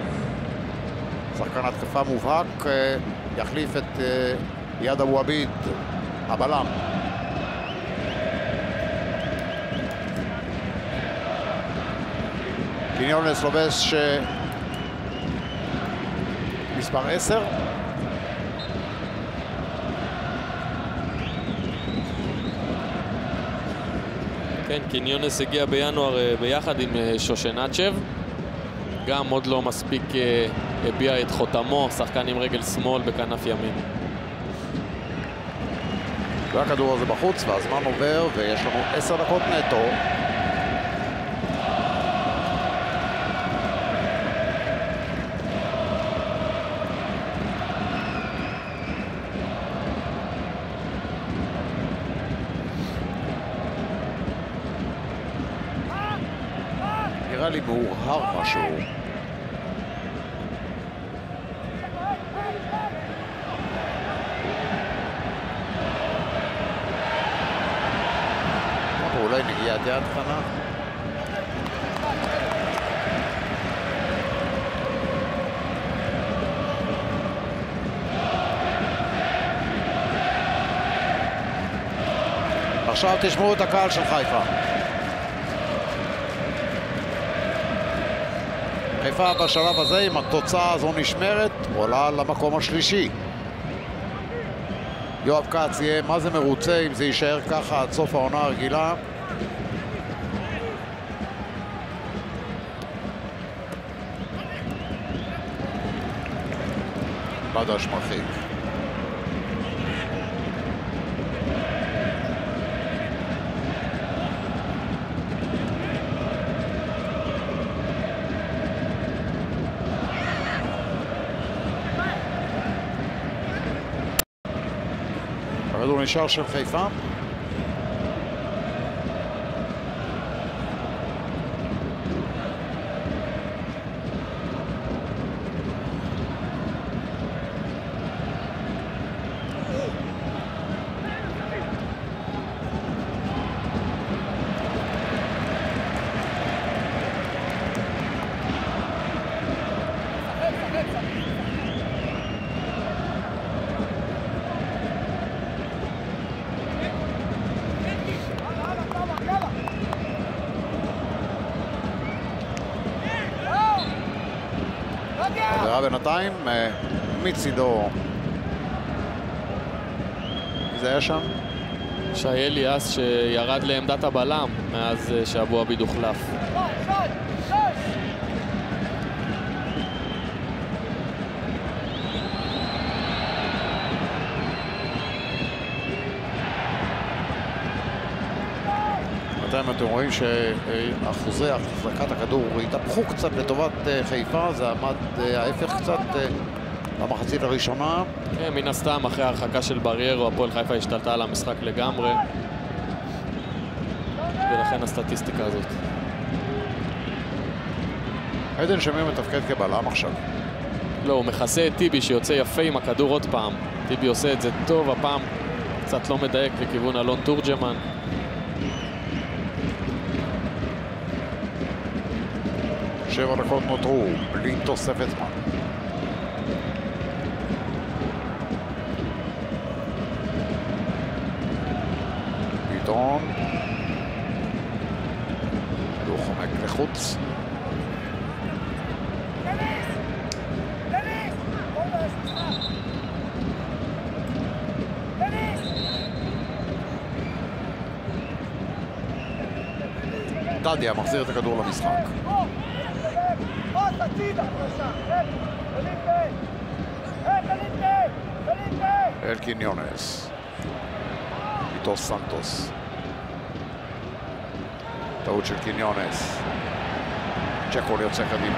שחקן התקפה מובהק, יחליף את יד אבו עביד, הבלם. קיניונס לובש מספר עשר. כן, קיניונס הגיע בינואר ביחד עם שושנצ'ב. גם עוד לא מספיק הביע את חותמו, שחקן עם רגל שמאל בכנף ימין. והכדור הזה בחוץ, והזמן עובר, ויש לנו עשר דקות נטו. נראה לי מאוחר משהו. אולי נגיע עד יד קטנה. עכשיו תשמעו את הקהל של חיפה. חיפה בשלב הזה, אם התוצאה הזו נשמרת, עולה למקום השלישי. יואב כץ יהיה מה זה מרוצה אם זה יישאר ככה עד סוף העונה הרגילה. בדש מרחיק. הכדור נשאר של חיפה. עבירה בינתיים מצידו. זה היה שם? שי אליאס שירד לעמדת הבלם מאז שאבו עביד הוחלף. אתם רואים שאחוזי החזקת הכדור התהפכו קצת לטובת חיפה, זה עמד ההפך קצת במחצית הראשונה. כן, מן הסתם אחרי ההרחקה של בריירו הפועל חיפה השתלטה על המשחק לגמרי, ולכן הסטטיסטיקה הזאת. עדן שמיר מתפקד כבלם עכשיו. לא, הוא מכסה את טיבי שיוצא יפה עם הכדור עוד פעם. טיבי עושה את זה טוב, הפעם קצת לא מדייק לכיוון אלון תורג'מן. שבע דקות נותרו, בלי תוספת זמן. ביטון. הוא חומק לחוץ. דדיה מחזיר את הכדור למשחק. אל קיניונס. איתו סנטוס. טעות של קיניונס. ג'קול יוצא קדימה.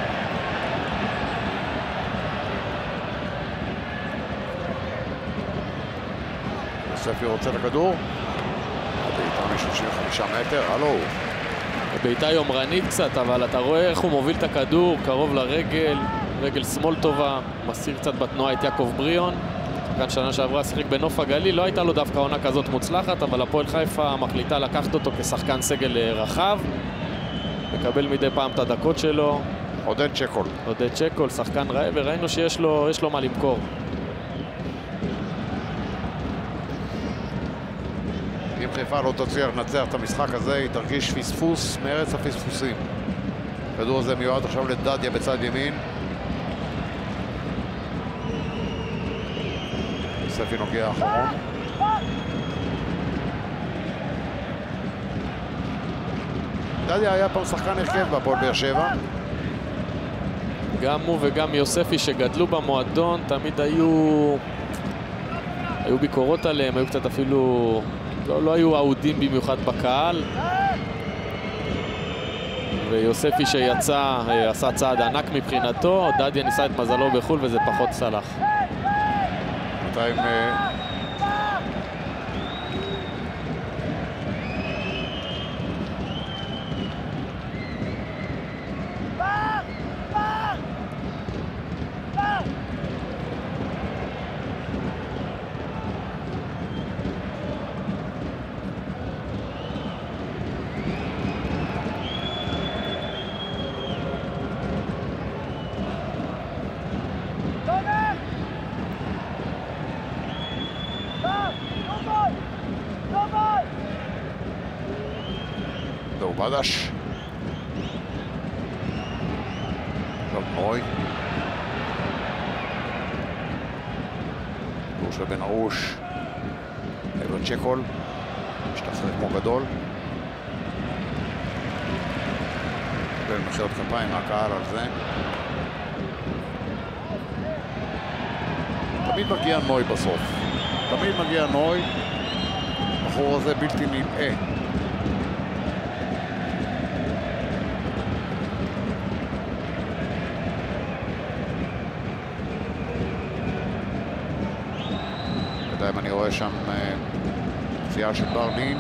יוספי רוצה לכדור. בעיטה מ-שלושים וחמישה מטר, הלו. בעיטה יומרנית קצת, אבל אתה רואה איך הוא מוביל את הכדור, קרוב לרגל, רגל שמאל טובה, מסיר קצת בתנועה את יעקב בריון. כאן שנה שעברה שיחק בנוף הגליל, לא הייתה לו דווקא עונה כזאת מוצלחת, אבל הפועל חיפה מחליטה לקחת אותו כשחקן סגל רחב. מקבל מדי פעם את הדקות שלו. עודד צ'קול. עודד צ'קול, שחקן רעב, וראינו שיש לו, יש לו מה למכור. אם חיפה לא תצליח לנצח את המשחק הזה, היא תרגיש פספוס מארץ הפספוסים. הכדור הזה מיועד עכשיו לדדיה בצד ימין. יוספי נוגע האחרון. דדיה היה פעם שחקן הרכב בהפועל באר שבע. גם הוא וגם יוספי שגדלו במועדון, תמיד היו היו ביקורות עליהם, היו קצת אפילו לא, לא היו אהודים במיוחד בקהל. ויוספי שיצא עשה צעד ענק מבחינתו, דדיה ניסה את מזלו בחול וזה פחות צלח. בינתיים בדש. עכשיו נוי. גור של בן ארוש. עבר צ'קול. משתחרר כמו גדול. קיבל מחיאות כפיים מהקהל על זה. תמיד מגיע נוי בסוף. תמיד מגיע נוי. הבחור הזה בלתי נראה. בינתיים אני רואה שם פציעה של ברלין.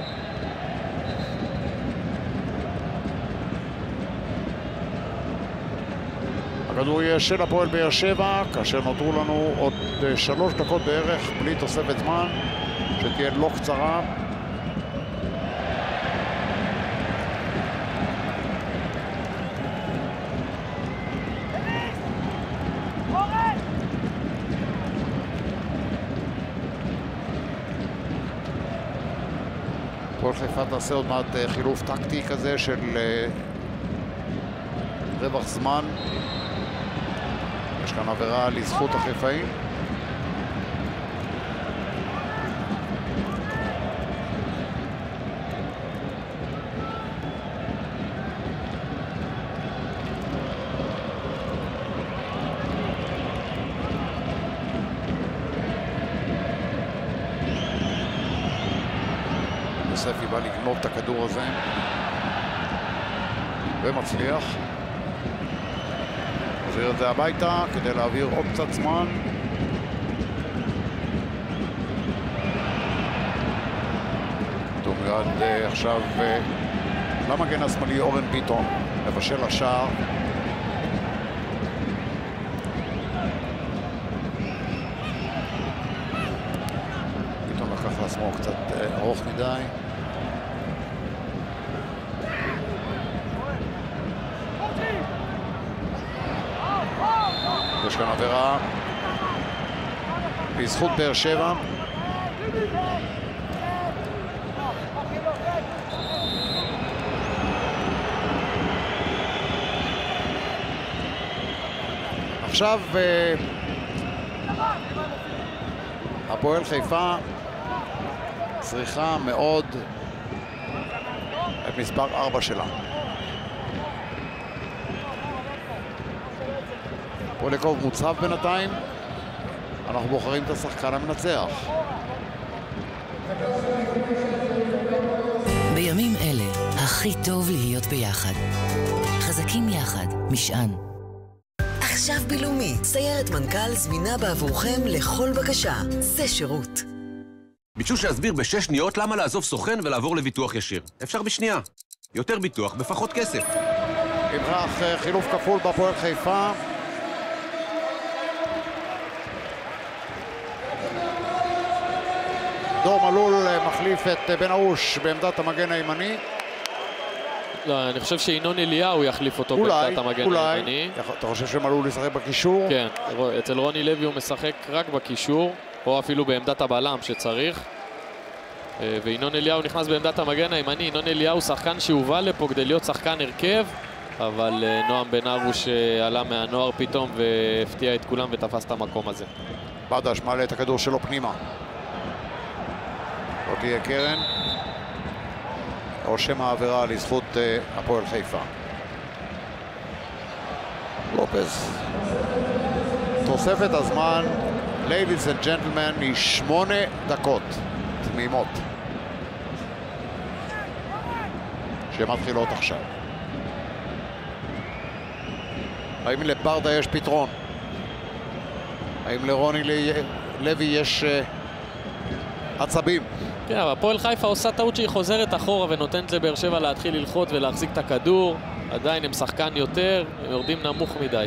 הכדור יהיה של הפועל באר שבע, כאשר נותרו לנו עוד שלוש דקות בערך בלי תוספת זמן, שתהיה לא קצרה. הפועל חיפה תעשה עוד מעט חילוף טקטי כזה של רווח זמן. יש כאן עבירה לזכות החיפאים. יוספי בא לגנוב את הכדור הזה ומצליח. מחזיר את זה הביתה כדי להעביר עוד קצת זמן. תומגד עכשיו למגן השמאלי אורן ביטון מבשל לשער. ביטון לקח לעצמו קצת ארוך מדי. יש כאן עבירה בזכות באר שבע. עכשיו הפועל חיפה צריכה מאוד את מספר ארבע שלה. פוליקוב מוצב בינתיים, אנחנו בוחרים את השחקן המנצח. בימים אלה, הכי טוב להיות ביחד. חזקים יחד, משען. עכשיו בלאומי, סיירת מנכ"ל זמינה בעבורכם לכל בקשה. זה שירות. ביקשו שיסביר בשש שניות למה לעזוב סוכן ולעבור לביטוח ישיר. אפשר בשנייה. יותר ביטוח בפחות כסף. אם כך, חילוף כפול בפועל חיפה. דור מלול מחליף את בן ארוש בעמדת המגן הימני. לא, אני חושב שינון אליהו יחליף אותו בעמדת המגן הימני. אולי, אתה חושב שהם עלו לשחק בקישור? כן, אצל רוני לוי הוא משחק רק בקישור, או אפילו בעמדת הבלם שצריך. וינון אליהו נכנס בעמדת המגן הימני. ינון אליהו שחקן שהובא לפה כדי להיות שחקן הרכב, אבל נועם בן ארוש עלה מהנוער פתאום והפתיע את כולם ותפס את המקום הזה. ברדש מעלה את הכדור שלו פנימה. לא תהיה קרן. או שמא העבירה לזכות uh, הפועל חיפה. לופז. תוספת הזמן, ladies and gentlemen, היא שמונה דקות תמימות. שמתחילות עכשיו. האם לברדה יש פתרון? האם לרוני לוי יש uh, עצבים? כן, אבל הפועל חיפה עושה טעות שהיא חוזרת אחורה ונותנת לבאר שבע להתחיל ללחוץ ולהחזיק את הכדור. עדיין הם שחקן יותר, הם יורדים נמוך מדי.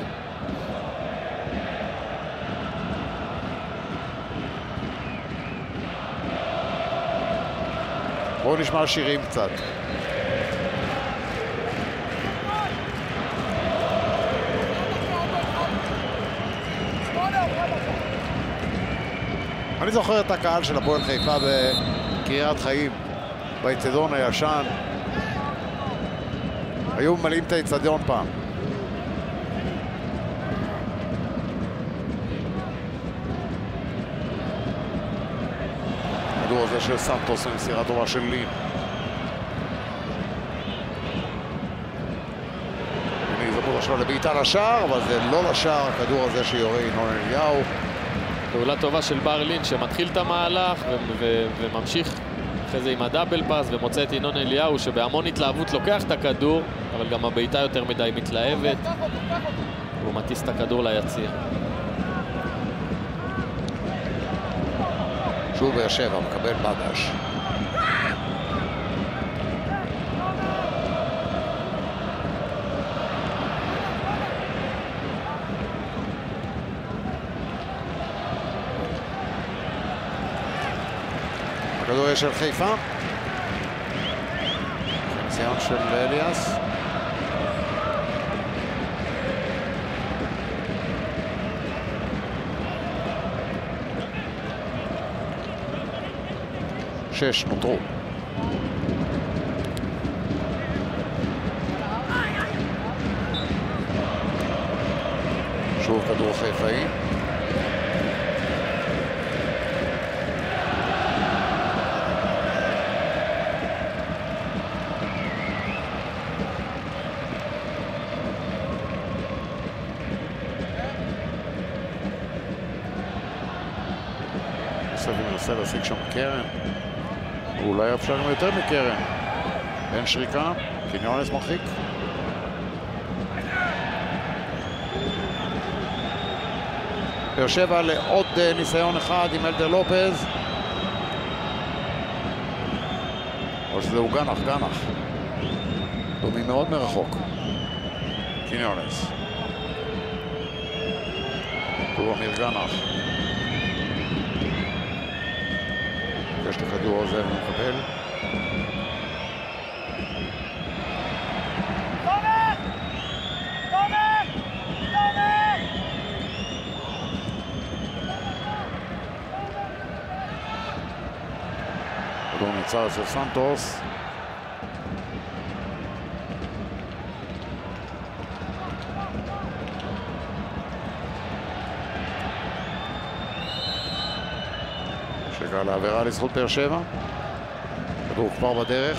בואו נשמע שירים קצת. אני זוכר את הקהל של הפועל חיפה בקריית חיים, באצטדיון הישן. היו ממלאים את האצטדיון פעם. הכדור הזה של סנטוס ומסירה טובה של לין. הנה הזדמנות עכשיו לבעיטה לשער, אבל זה לא לשער, הכדור הזה שיורה ינון אליהו. פעולה טובה של בר לין שמתחיל את המהלך וממשיך אחרי זה עם הדאבל פאס ומוצא את ינון אליהו שבהמון התלהבות לוקח את הכדור, אבל גם הבעיטה יותר מדי מתלהבת והוא מטיס את הכדור ליציע. שוב באר שבע מקבל ברדש. הכדור של חיפה. ניסיון של אליאס. שש נותרו. שוב כדור חיפאי. מנסה להשיג שם קרן, ואולי אפשר גם יותר מקרן. אין שריקה, קניונס מרחיק. באר שבע לעוד ניסיון אחד עם אלדר לופז. או שזהו גנח, גנח. דומים מאוד מרחוק. קניונס. הוא אמיר גנח. יש את הכדור הזה ומקבל. כדור נמצא אצל סנטוס. על העבירה לזכות באר שבע. כדור כבר בדרך.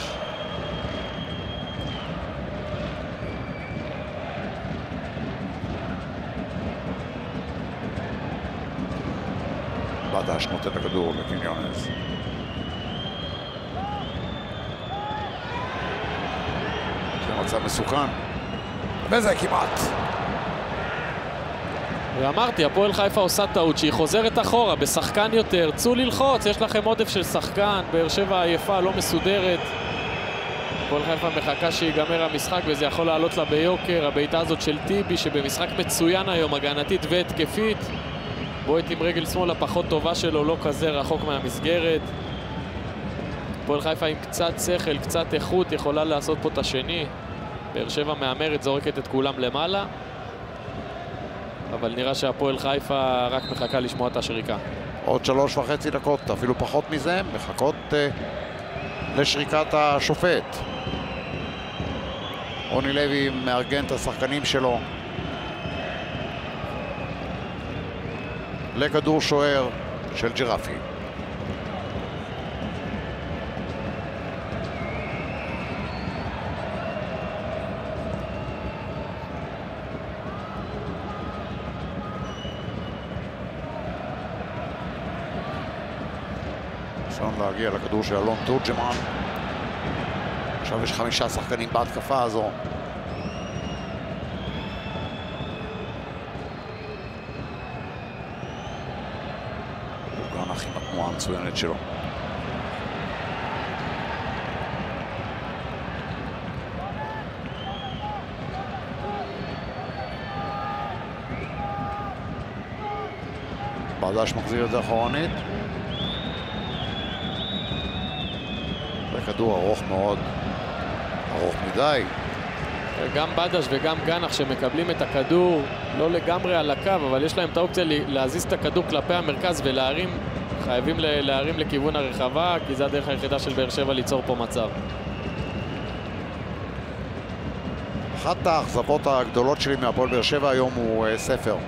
ברדש נותן הכדור לקניונס. זה מצב מסוכן. וזה כמעט. ואמרתי, הפועל חיפה עושה טעות שהיא חוזרת אחורה בשחקן יותר. צאו ללחוץ, יש לכם עודף של שחקן. באר שבע עייפה, לא מסודרת. הפועל חיפה מחכה שיגמר המשחק וזה יכול לעלות לה ביוקר. הבעיטה הזאת של טיבי שבמשחק מצוין היום, הגנתית והתקפית. בועט עם רגל שמאל הפחות טובה שלו, לא כזה רחוק מהמסגרת. הפועל חיפה עם קצת שכל, קצת איכות, יכולה לעשות פה את השני. באר שבע מהמרת, זורקת את כולם למעלה. אבל נראה שהפועל חיפה רק מחכה לשמוע את השריקה. עוד שלוש וחצי דקות, אפילו פחות מזה, מחכות אה, לשריקת השופט. רוני לוי מארגן את השחקנים שלו לכדור שוער של ג'רפי. ניסיון להגיע לכדור של אלון תורג'מן. עכשיו יש חמישה שחקנים בהתקפה הזו. הוא עם התנועה המצוינת שלו. בדש מחזיר את זה אחורנית. זה כדור ארוך מאוד, ארוך מדי. גם בדש וגם גנח שמקבלים את הכדור לא לגמרי על הקו, אבל יש להם את האופציה להזיז את הכדור כלפי המרכז ולהרים, חייבים להרים לכיוון הרחבה, כי זה הדרך היחידה של באר שבע ליצור פה מצב. אחת האכזבות הגדולות שלי מהפועל באר שבע היום הוא uh, ספר.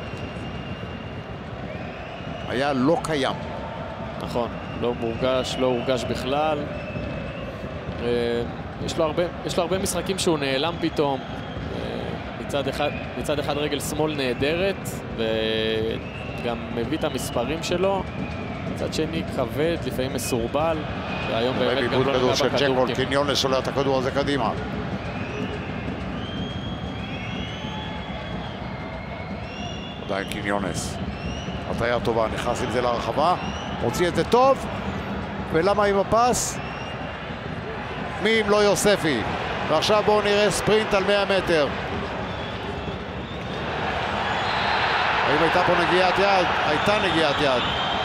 היה לא קיים. נכון, לא מורגש, לא הורגש בכלל. Uh, יש לו הרבה, יש לו הרבה משחקים שהוא נעלם פתאום. מצד אחד, מצד אחד רגל שמאל נהדרת, וגם מביא את המספרים שלו. מצד שני כבד, לפעמים מסורבל, והיום באמת גם לא נגע בכדור. של ג'קול, קיניונס שולח את הכדור הזה קדימה. עדיין קיניונס. הטעיה טובה, נכנס עם זה לרחבה, מוציא את זה טוב, ולמה עם הפס? מי אם לא יוספי? ועכשיו בואו נראה ספרינט על מאה מטר. האם הייתה פה נגיעת יד? הייתה נגיעת יד.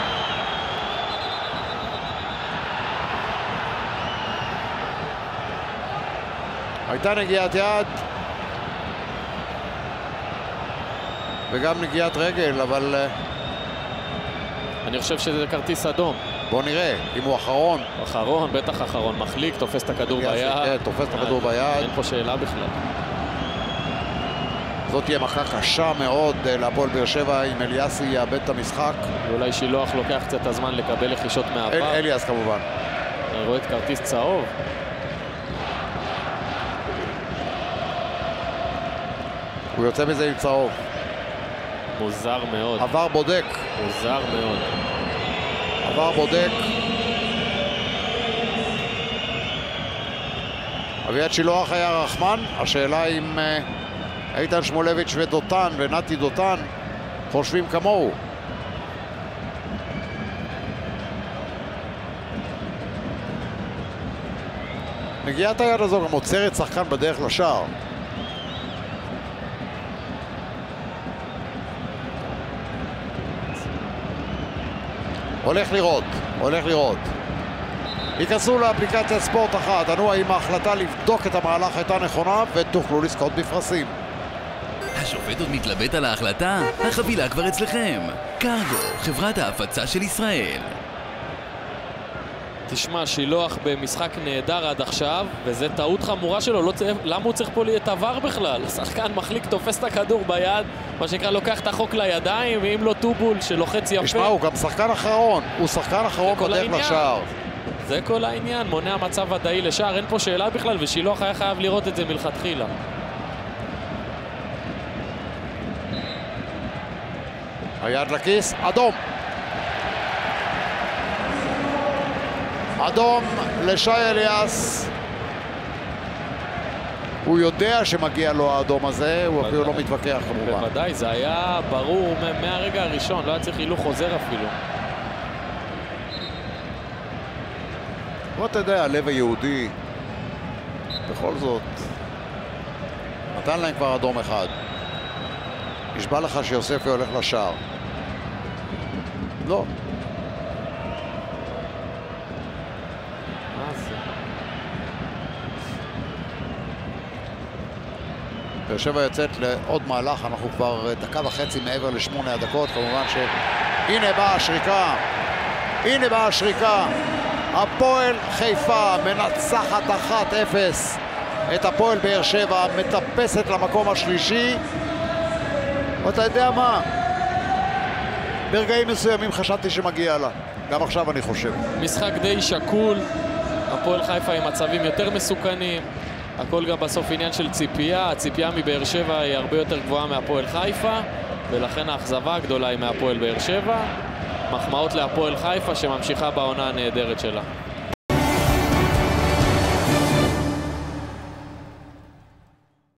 הייתה נגיעת יד וגם נגיעת רגל, אבל אני חושב שזה כרטיס אדום. בוא נראה, אם הוא אחרון. אחרון, בטח אחרון. מחליק, תופס את הכדור ביד. כן, תופס את הכדור ביד. אין פה שאלה בכלל. זאת תהיה מכה קשה מאוד להפועל באר שבע אם אליאסי יאבד את המשחק. ואולי שילוח לוקח קצת הזמן לקבל לחישות מהעבר. אל, אליאס כמובן. אני רואה את כרטיס צהוב. הוא יוצא מזה עם צהוב. מוזר מאוד. עבר בודק. מוזר מאוד. עבר בודק. אביעד שילוח היה רחמן. השאלה אם uh, איתן שמולביץ' ודותן ונתי דותן חושבים כמוהו. נגיעת היד הזו גם עוצרת שחקן בדרך לשער. הולך לראות, הולך לראות. ייכנסו לאפליקציית ספורט אחת, ענו האם ההחלטה לבדוק את המהלך הייתה נכונה ותוכלו לזכות בפרסים. השופט עוד מתלבט על ההחלטה? החבילה כבר אצלכם. קארגו, חברת ההפצה של ישראל. תשמע, שילוח במשחק נהדר עד עכשיו, וזה טעות חמורה שלו. לא צריך, למה הוא צריך פה לי את עבר בכלל? השחקן מחליק, תופס את הכדור ביד, מה שנקרא לוקח את החוק לידיים, ואם לא טובול שלוחץ יפה. תשמע, הוא גם שחקן אחרון. הוא שחקן אחרון בדרך לשער. זה כל העניין, מונע מצב ודאי לשער, אין פה שאלה בכלל, ושילוח היה חייב לראות את זה מלכתחילה. היד לכיס, אדום. אדום לשי אליאס. הוא יודע שמגיע לו האדום הזה, הוא אפילו לא מתווכח כמובן. בוודאי, זה היה ברור מהרגע הראשון, לא היה צריך הילוך חוזר אפילו. בוא אתה יודע, הלב היהודי, בכל זאת, נתן להם כבר אדום אחד. נשבע לך שיוספי הולך לשער. לא. באר שבע יוצאת לעוד מהלך, אנחנו כבר דקה וחצי מעבר לשמונה הדקות, כמובן ש... הנה באה השריקה, הנה באה השריקה. הפועל חיפה מנצחת אחת אפס את הפועל באר שבע, מטפסת למקום השלישי. ואתה יודע מה? ברגעים מסוימים חשבתי שמגיע לה. גם עכשיו אני חושב. משחק די שקול, הפועל חיפה עם מצבים יותר מסוכנים. הכל גם בסוף עניין של ציפייה. הציפייה מבאר שבע היא הרבה יותר גבוהה מהפועל חיפה, ולכן האכזבה הגדולה היא מהפועל באר שבע. מחמאות להפועל חיפה שממשיכה בעונה הנהדרת שלה.